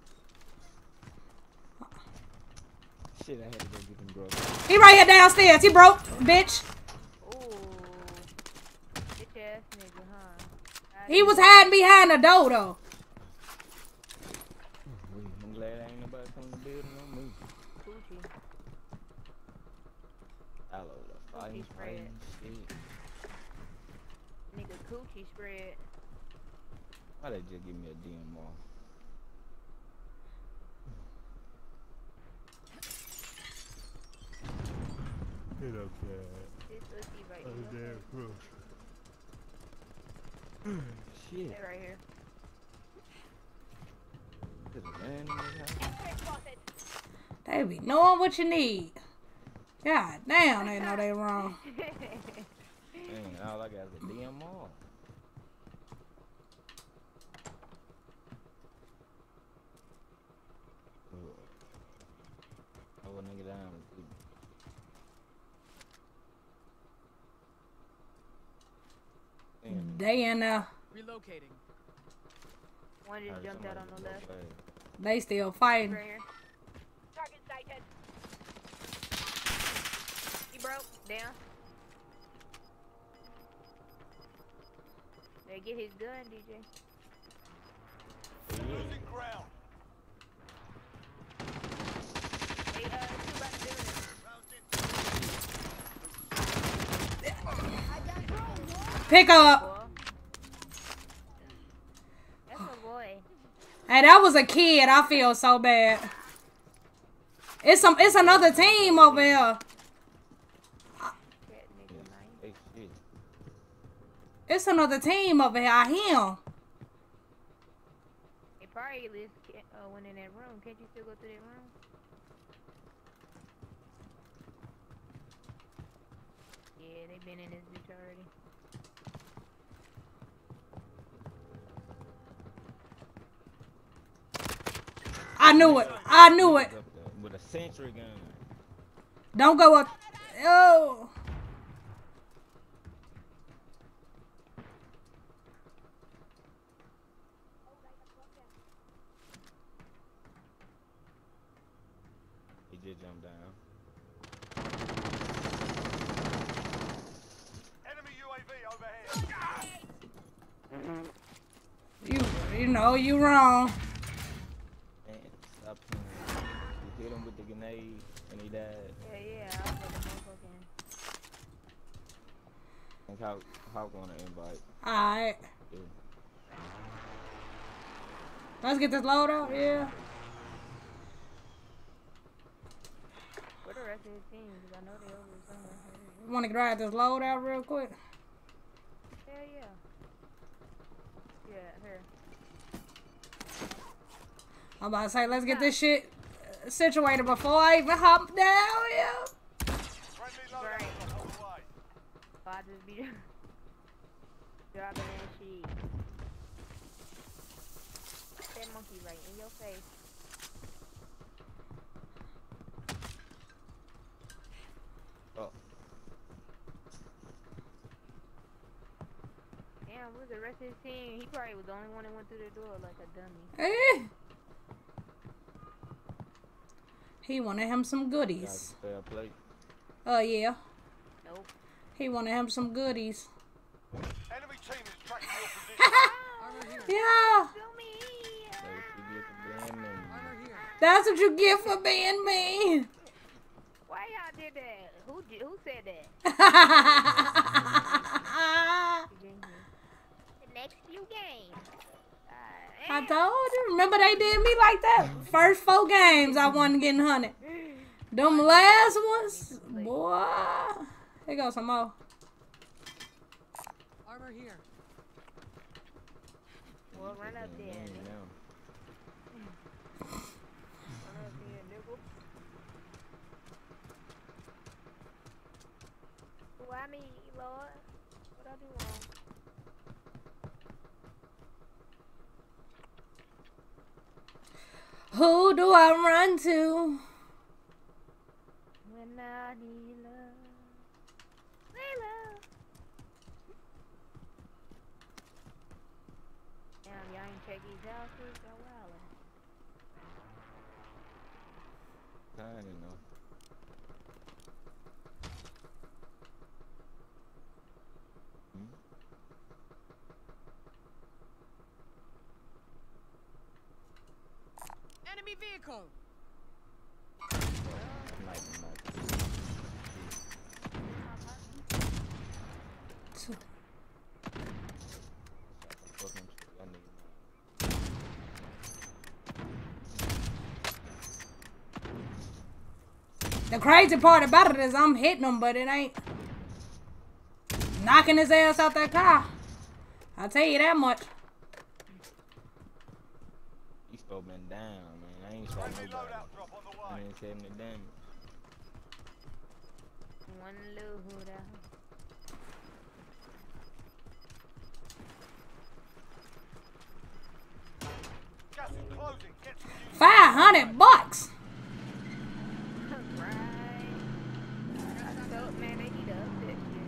Shit, I had to go get them groceries. He right here downstairs. He broke, bitch. Ooh. Bitch ass nigga, huh? I He was hiding behind the door though. I'm glad ain't nobody come to the building on me. Coochie. I love the fighting, Coochie spread. fighting, shit. Nigga coochie spread. Why they just give me a D M R? Get up there. This pussy right Oh, here. damn, gross. Shit. Stay right here. There's a man in this house. They be knowing what you need. God damn, they know they wrong. Dang, all I got is a D M R. I will nigga down. Damn. They in there. Relocating. One just jumped out on the left. They still fighting. Right here. Target sighted. He broke. Down. They get his gun, D J. Losing ground. Hey, uh, two about to do it. Pick up. Boy. That's my boy. Hey, that was a kid. I feel so bad. It's some. It's another team over here. That nigga nice. Hey, shit. It's another team over here. I hear him. He probably lives, uh, went in that room. Can't you still go through that room? Yeah, they been in this bitch already. I knew it. I knew it. Up there with a sentry gun. Don't go up. Oh. He just jumped down. Enemy U A V overhead. You. You know you wrong. Man, stop playing. You hit him with the grenade and he died. Yeah, yeah, I was like a motherfucking. And how how going to invite? Alright. Yeah. Let's get this load out. Yeah. Where the rest of his team because I know they over somewhere. Want to grab this load out real quick? Hell yeah. Yeah, here. I'm about to say, let's get this shit situated before I even hop down here. Friendly loadout Right. on the way. So I just be dropping that shit. That monkey right in your face. Oh, Damn, where's the rest of his team? He probably was the only one that went through the door like a dummy. Eh. He wanted him some got goodies. a fair plate. Oh, yeah. Nope. He wanted him some goodies. Enemy team is tracking your position. Armor here. Yeah. Feel me. So if you get the blame and Armor here. That's what you get for being me. Why y'all did that? Who did, who said that? The next few games. Uh, I told you. Remember they did me like that? First four games, I wasn't getting hunted. Them last ones, boy. Here goes some more. Armor here. Well, run up there. Mm, nigga. yeah. Run up there, nigga. Why me, Lord? What I do wrong? Who do I run to? When I need love. Need love. Damn, y'all ain't check these houses? Y'all wildin'. Kinda know. Hmm? Enemy vehicle. I'm like, I'm like, fucking shit, y'all niggas know. The crazy part about it is I'm hitting him, but it ain't knocking his ass out that car. I'll tell you that much. He still been down, man. I ain't shot Friendly nobody. loadout drop on the I way. ain't seventy damage. One little hood out. Gas is closing. Get to the unit. Five hundred bucks. Right. I told man they need to up that shit.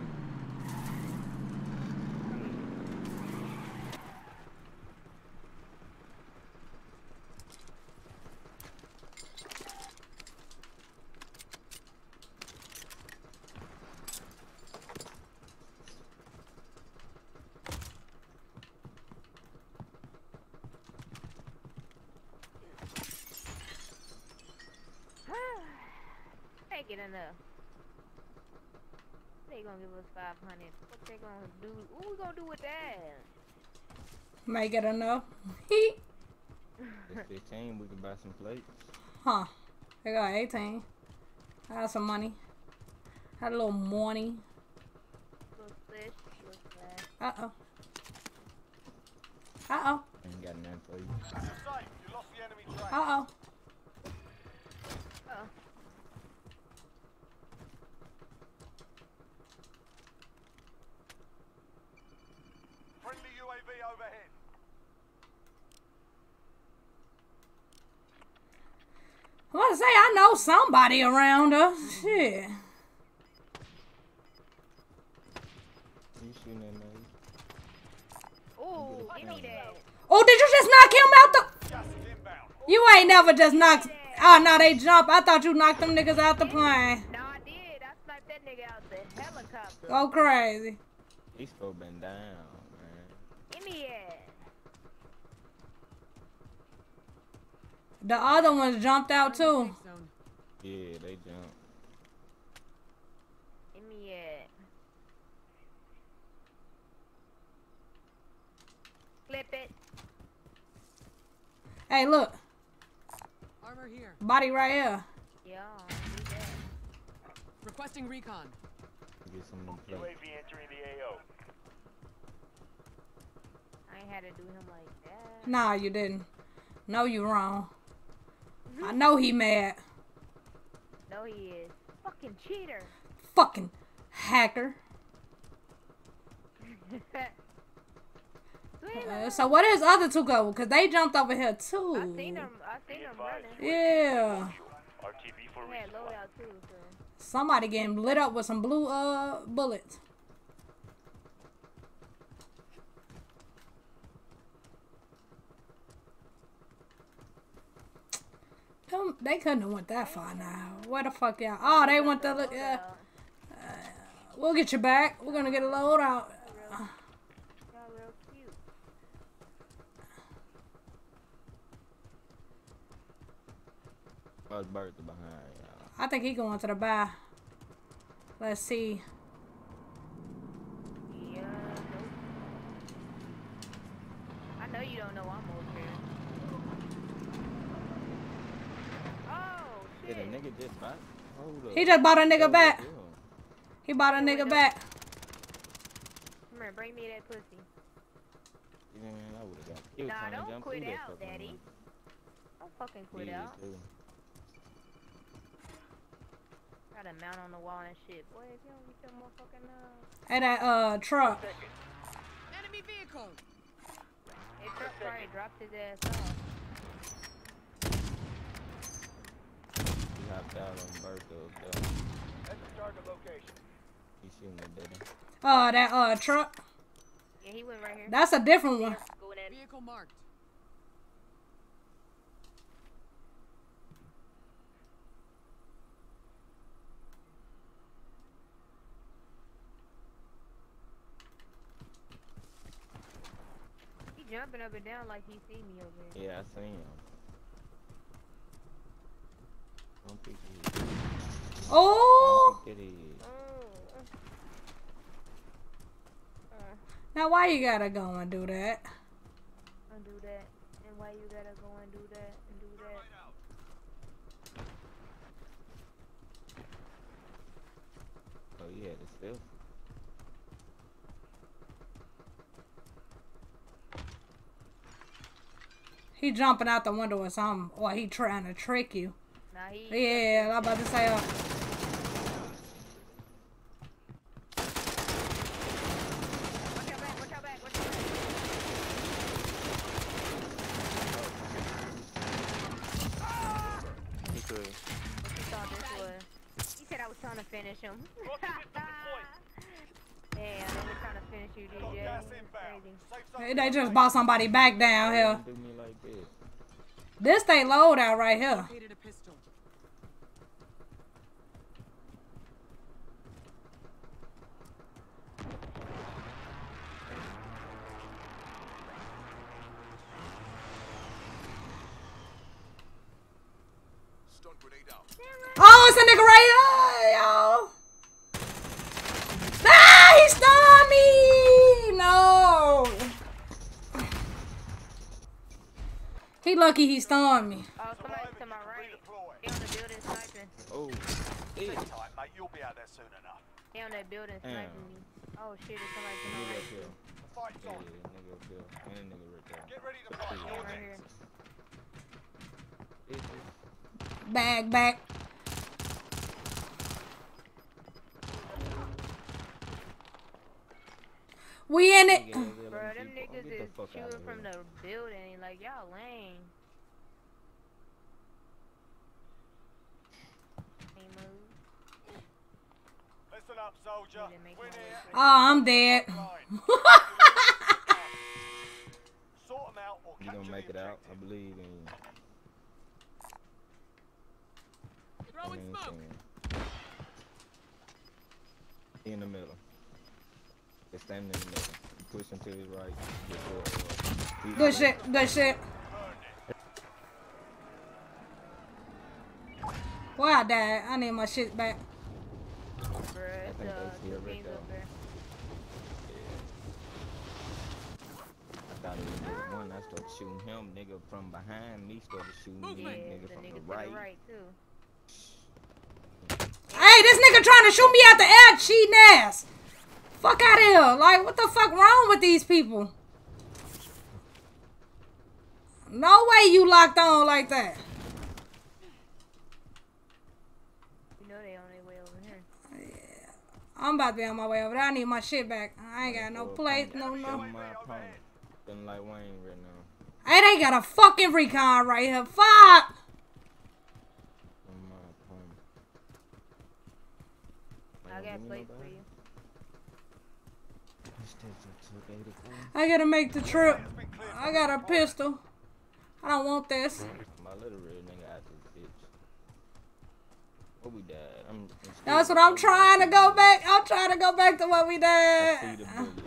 Take it enough. They gonna give us five hundred. What they gonna do? What we gonna do with that? Make it enough. It's fifteen, we can buy some plates. Huh. I got eighteen. I got some money. Had a little money. Little splish, little splash. Uh-oh. Uh-oh. Ain't got nothing for you. You're safe. You lost the enemy train. Uh-oh. Oh. Friendly U A V overhead. I want to say I know somebody around us. Shit. You shooting at me? Ooh, give me that. Oh, did you just knock him out the... Gas is inbound. You ain't never just knocked... Oh, no, they jump. I thought you knocked them niggas out the plane. No, I did. I sniped that nigga out the helicopter. Go crazy. He's still been down, man. Give me that. The other ones jumped out We're in the too. safe zone. Yeah, they jumped. Give me that. Flip it. Hey, look. Armor here. Body right here. Yeah, do that. Requesting recon. Get some of them U A plates. V entering the A O. I ain't had to do him like that. Nah, you didn't. No, you wrong. I know he mad. No, he is. Fucking cheater. Fucking hacker. Uh, so where does other two go? Cause they jumped over here too. I seen them. I seen them running. Yeah. R T B for He had resupply. loadout too. So. Somebody getting lit up with some blue uh bullets. Them, they couldn't have went that far now. Where the fuck y'all? Oh, they went to look. Yeah. Uh, we'll get you back. We're gonna get a load out. Y'all real cute. What's Bertha behind y'all? I think he going to the bar. Let's see. Yeah. Nope. I know you don't know I'm over here. Oh Did shit. a nigga just back? Hold up. He just bought a nigga Hold back. up, yeah. He bought a nigga back. Come here, bring me that pussy. Yeah, I would've got killed Nah, trying to don't jump quit through that out, fucking daddy. one. Don't fucking quit Yeah, out. too. Got a mount on the wall and shit. Boy, if you don't get your motherfucking uh At that uh truck. Enemy vehicle. Hey, truck probably dropped his ass off. He hopped out on Bertha up there. That's the target location. He shooting at daddy. Uh that uh truck. Yeah, he went right here. That's a different one. Going in. Vehicle marked. He jumping up and down like he see me over here. Yeah, I seen him. Don't pick it. Oh. Don't pick it. Oh. Uh, Now why you gotta go and do that? undo that. And why you gotta go and do that and do that? Oh, yeah, the stealth. He jumping out the window or something, or he trying to trick you. Nah, he. Yeah, I'm about to say. Uh, Watch your back, watch your back, watch your back. He could. What you thought this was? He said I was trying to finish him. Damn, I was trying to finish you, D J. Gas That's inbound. crazy. Safe they zone. just bought somebody back down here. Don't do me like that. This they load out right here. Located a pistol. Stun grenade out. Oh, it's a nigga right here, y'all. Ah, he stunned me. No. He lucky he stunned me. Oh, somebody's to my right. Redeploy. He on the building sniping. Oh, Sit yeah. tight, mate. You'll be out there soon enough. He on that building Damn. sniping me. Oh shit, there's somebody to my Nigga right. up here. The fight's Yeah, on. nigga up here. And a nigga right there. Get ready to fight. Yeah, You're right here. next. Bitches. Bag back. We in it. Nigga over there, Bro, let me them see. niggas Get the is fuck outta shooting from here. the building. Like, y'all lame. Can't move. Listen up, soldier. Need to make Win my way here. quick. Oh, I'm dead. Fine. Sort them out or You capture gonna the make it out? I objective. believe in you. Throwing I ain't smoke. saying. He in the middle. Just standing in the middle. Push him to his right. Get forward. He's Good shit. Good shit. Why I died? I need my shit back. Bruh, it's think uh, they see two it right teams there. up there. I thought it was just one. I started shooting him. Nigga from behind me started shooting me. Yeah, Nigga the from nigga the to right. the right, too. Hey, this nigga trying to to shoot me out the air, cheating ass. Fuck out of here. Like, what the fuck wrong with these people? No way you locked on like that. You know they on their way over here. Yeah. I'm about to be on my way over there. I need my shit back. I ain't got no plate, no, no. My opponent. Feeling like Wayne right now. Hey, they got a fucking recon right here. Fuck! I got plates for you. I gotta make the trip. I got a pistol. I don't want this. My little red nigga out this bitch. What we died? I'm, I'm That's what I'm trying to go back. I'm trying to go back to what we I did. see the bullets.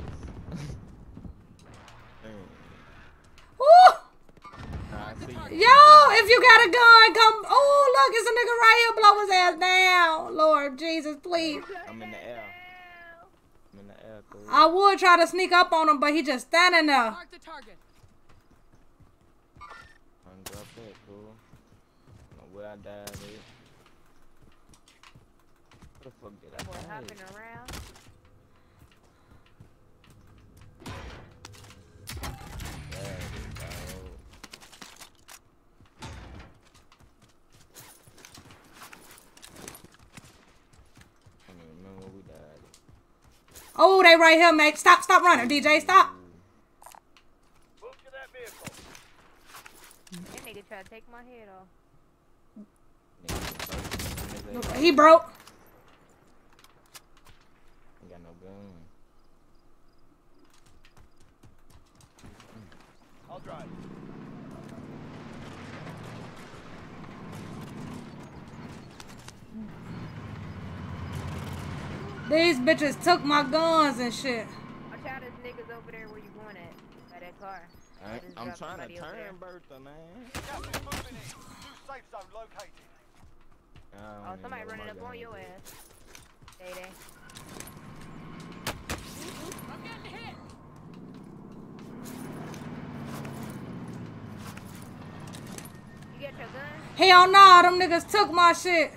Woo! Nah, I see you. Yo, if you got a gun, come. Oh, look, it's a nigga right here. Blow his ass down. Lord Jesus, please. I'm in the air. I'm in the air, cool. I would try to sneak up on him, but he just standing there. Mark the target. Undrop that, cool. I don't know where I died at. What the fuck did I Boy, die hopping at? around. There it is, dog. I don't even remember where we died. Oh, they right here, mate. Stop, stop running, D J. Stop. Move to that vehicle. That nigga tried to take my head off. Nigga, He broke. ain't got no gun. I'll drive. These bitches took my guns and shit. Watch out, there's niggas over there where you going at. By that car. I, I just I'm dropped trying to somebody over there. turn Bertha, man. Gas is moving in. New safe zone located. I don't Oh, even somebody know running my up gun on your is. ass. Stay there. I'm getting hit. You got your gun? Hell nah, them niggas took my shit.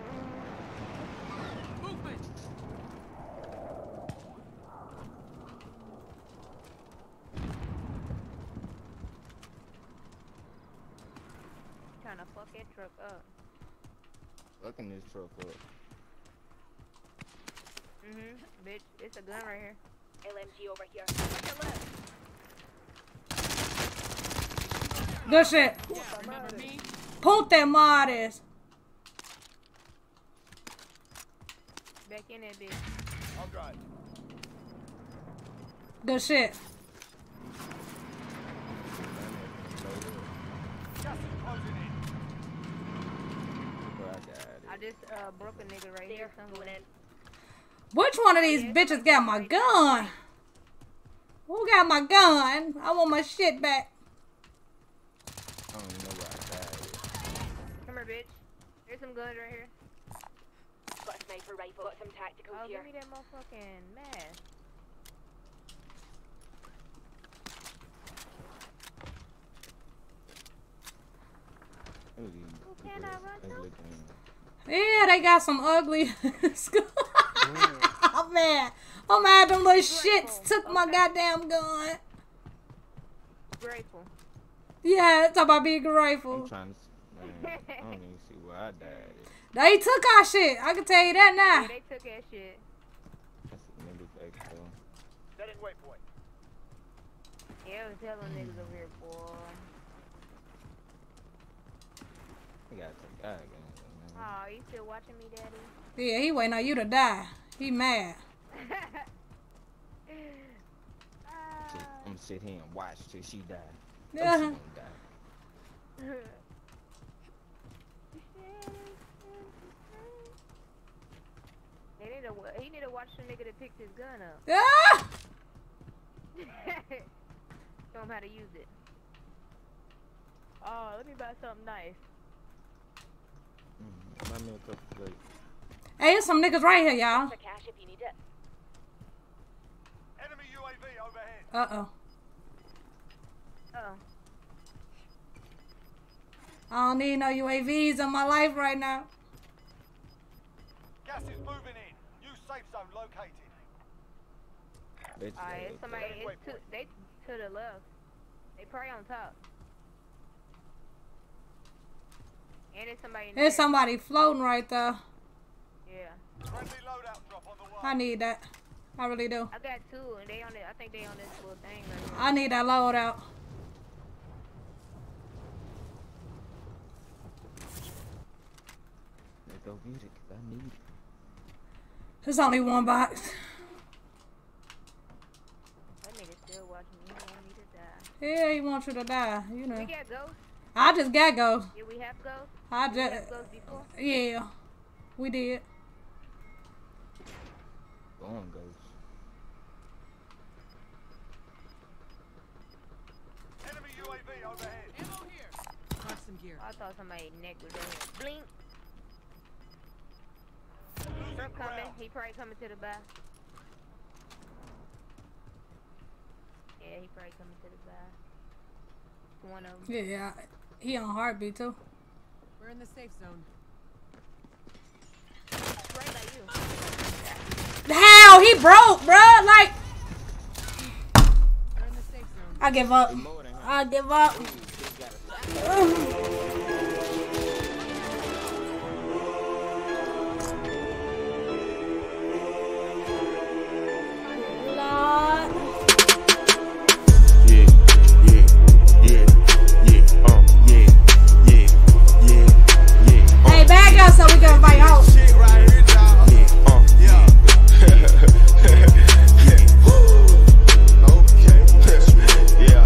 Movement. Trying to fuck that truck up. Fucking this truck up. Mm-hmm. Bitch, it's a gun right here. L M G over here. Watch your left. Good shit. Yeah, remember me? Ponte madres. Back in that bitch. I'll drive. Good shit. Gas is closing in. Where I died I at. just uh broke a nigga right here somewhere. Which one of these bitches got my gun? Who got my gun? I want my shit back. I don't even know where I died at. Come here, bitch. There's some guns right here. Got a sniper rifle. Got some tacticals Oh, here. give me that motherfucking mask. Who are these Who can I ugly- run to? ugly things? Yeah, they got some ugly. I'm mad. I'm mad them little shits took my goddamn gun. Grateful. Yeah, it's about big I'm rifle. trying to. Man, I don't even see where I died at. They took our shit. I can tell you that Yeah, now. they took that shit. That's a nigga back though. Set in waypoint. Yeah, I was telling niggas over here, boy. I got some guy again. Aw, you still watching me, daddy? Yeah, he waiting on you to die. He mad. Ah. I'm gonna sit here and watch till she die. No, Yeah. she gonna die. They need to. wa- He need to watch the nigga that picked his gun up. Ah! Show him how to use it. Oh, let me buy something nice. Mm, buy me a couple plates. Hey, there's some niggas right here, y'all. For cash if you need it. Enemy U A V overhead. Uh-oh. Oh, I don't need no U A Vs in my life right now. Gas is moving in. safe zone located. Bitch, Alright, uh, it's somebody. It's to, they to the left. They probably on top. And there's somebody. In There's there. somebody floating right there. Yeah. Friendly loadout drop on the way. I need that. I really do. I got two, and they on it. I think they on this little thing right here. I need that loadout. Let's go get it, 'cause I need it. There's only one box. That nigga still watching me. He want me to die. Yeah, he wants you to die. You We know. got ghosts. I just got go. Did we have ghosts? I Did we have just. ghosts before? Yeah. We did. Go on, Ghost. Enemy U A V overhead. Ammo here. Got some gear. I thought somebody's neck was in here. Blink. Trump coming. He probably coming to the back. Yeah, he probably coming to the back. One of them. Yeah. He on heartbeat too. We're in the safe zone. Right by you. How he broke, bruh? Like, We're in the safe zone. I give up. More than him. I give up. Ooh, this got a- Lord. Yeah, yeah, yeah, yeah, um, yeah, yeah, yeah, yeah. Hey, back up so we can invite out. Shit right here, dog. Yeah, um, yeah. Yeah. Okay. Yeah.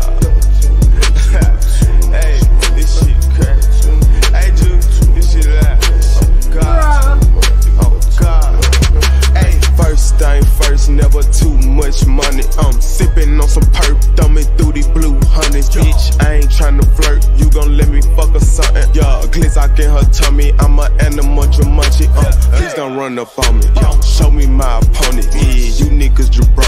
Hey, this shit crack. Hey, dude, this shit loud. Oh, God. Oh, God. Hey, first thing first, never too much money. I'm sipping on some perp, thumbing through these blue honeys. Bitch, I ain't tryna flirt. You gon' let me fuck or something. Yeah, glitz out in her tummy. I'm a animal, you munchie. Uh, please don't run up on me. Yo, show me my opponent. Yeah, you niggas just broke.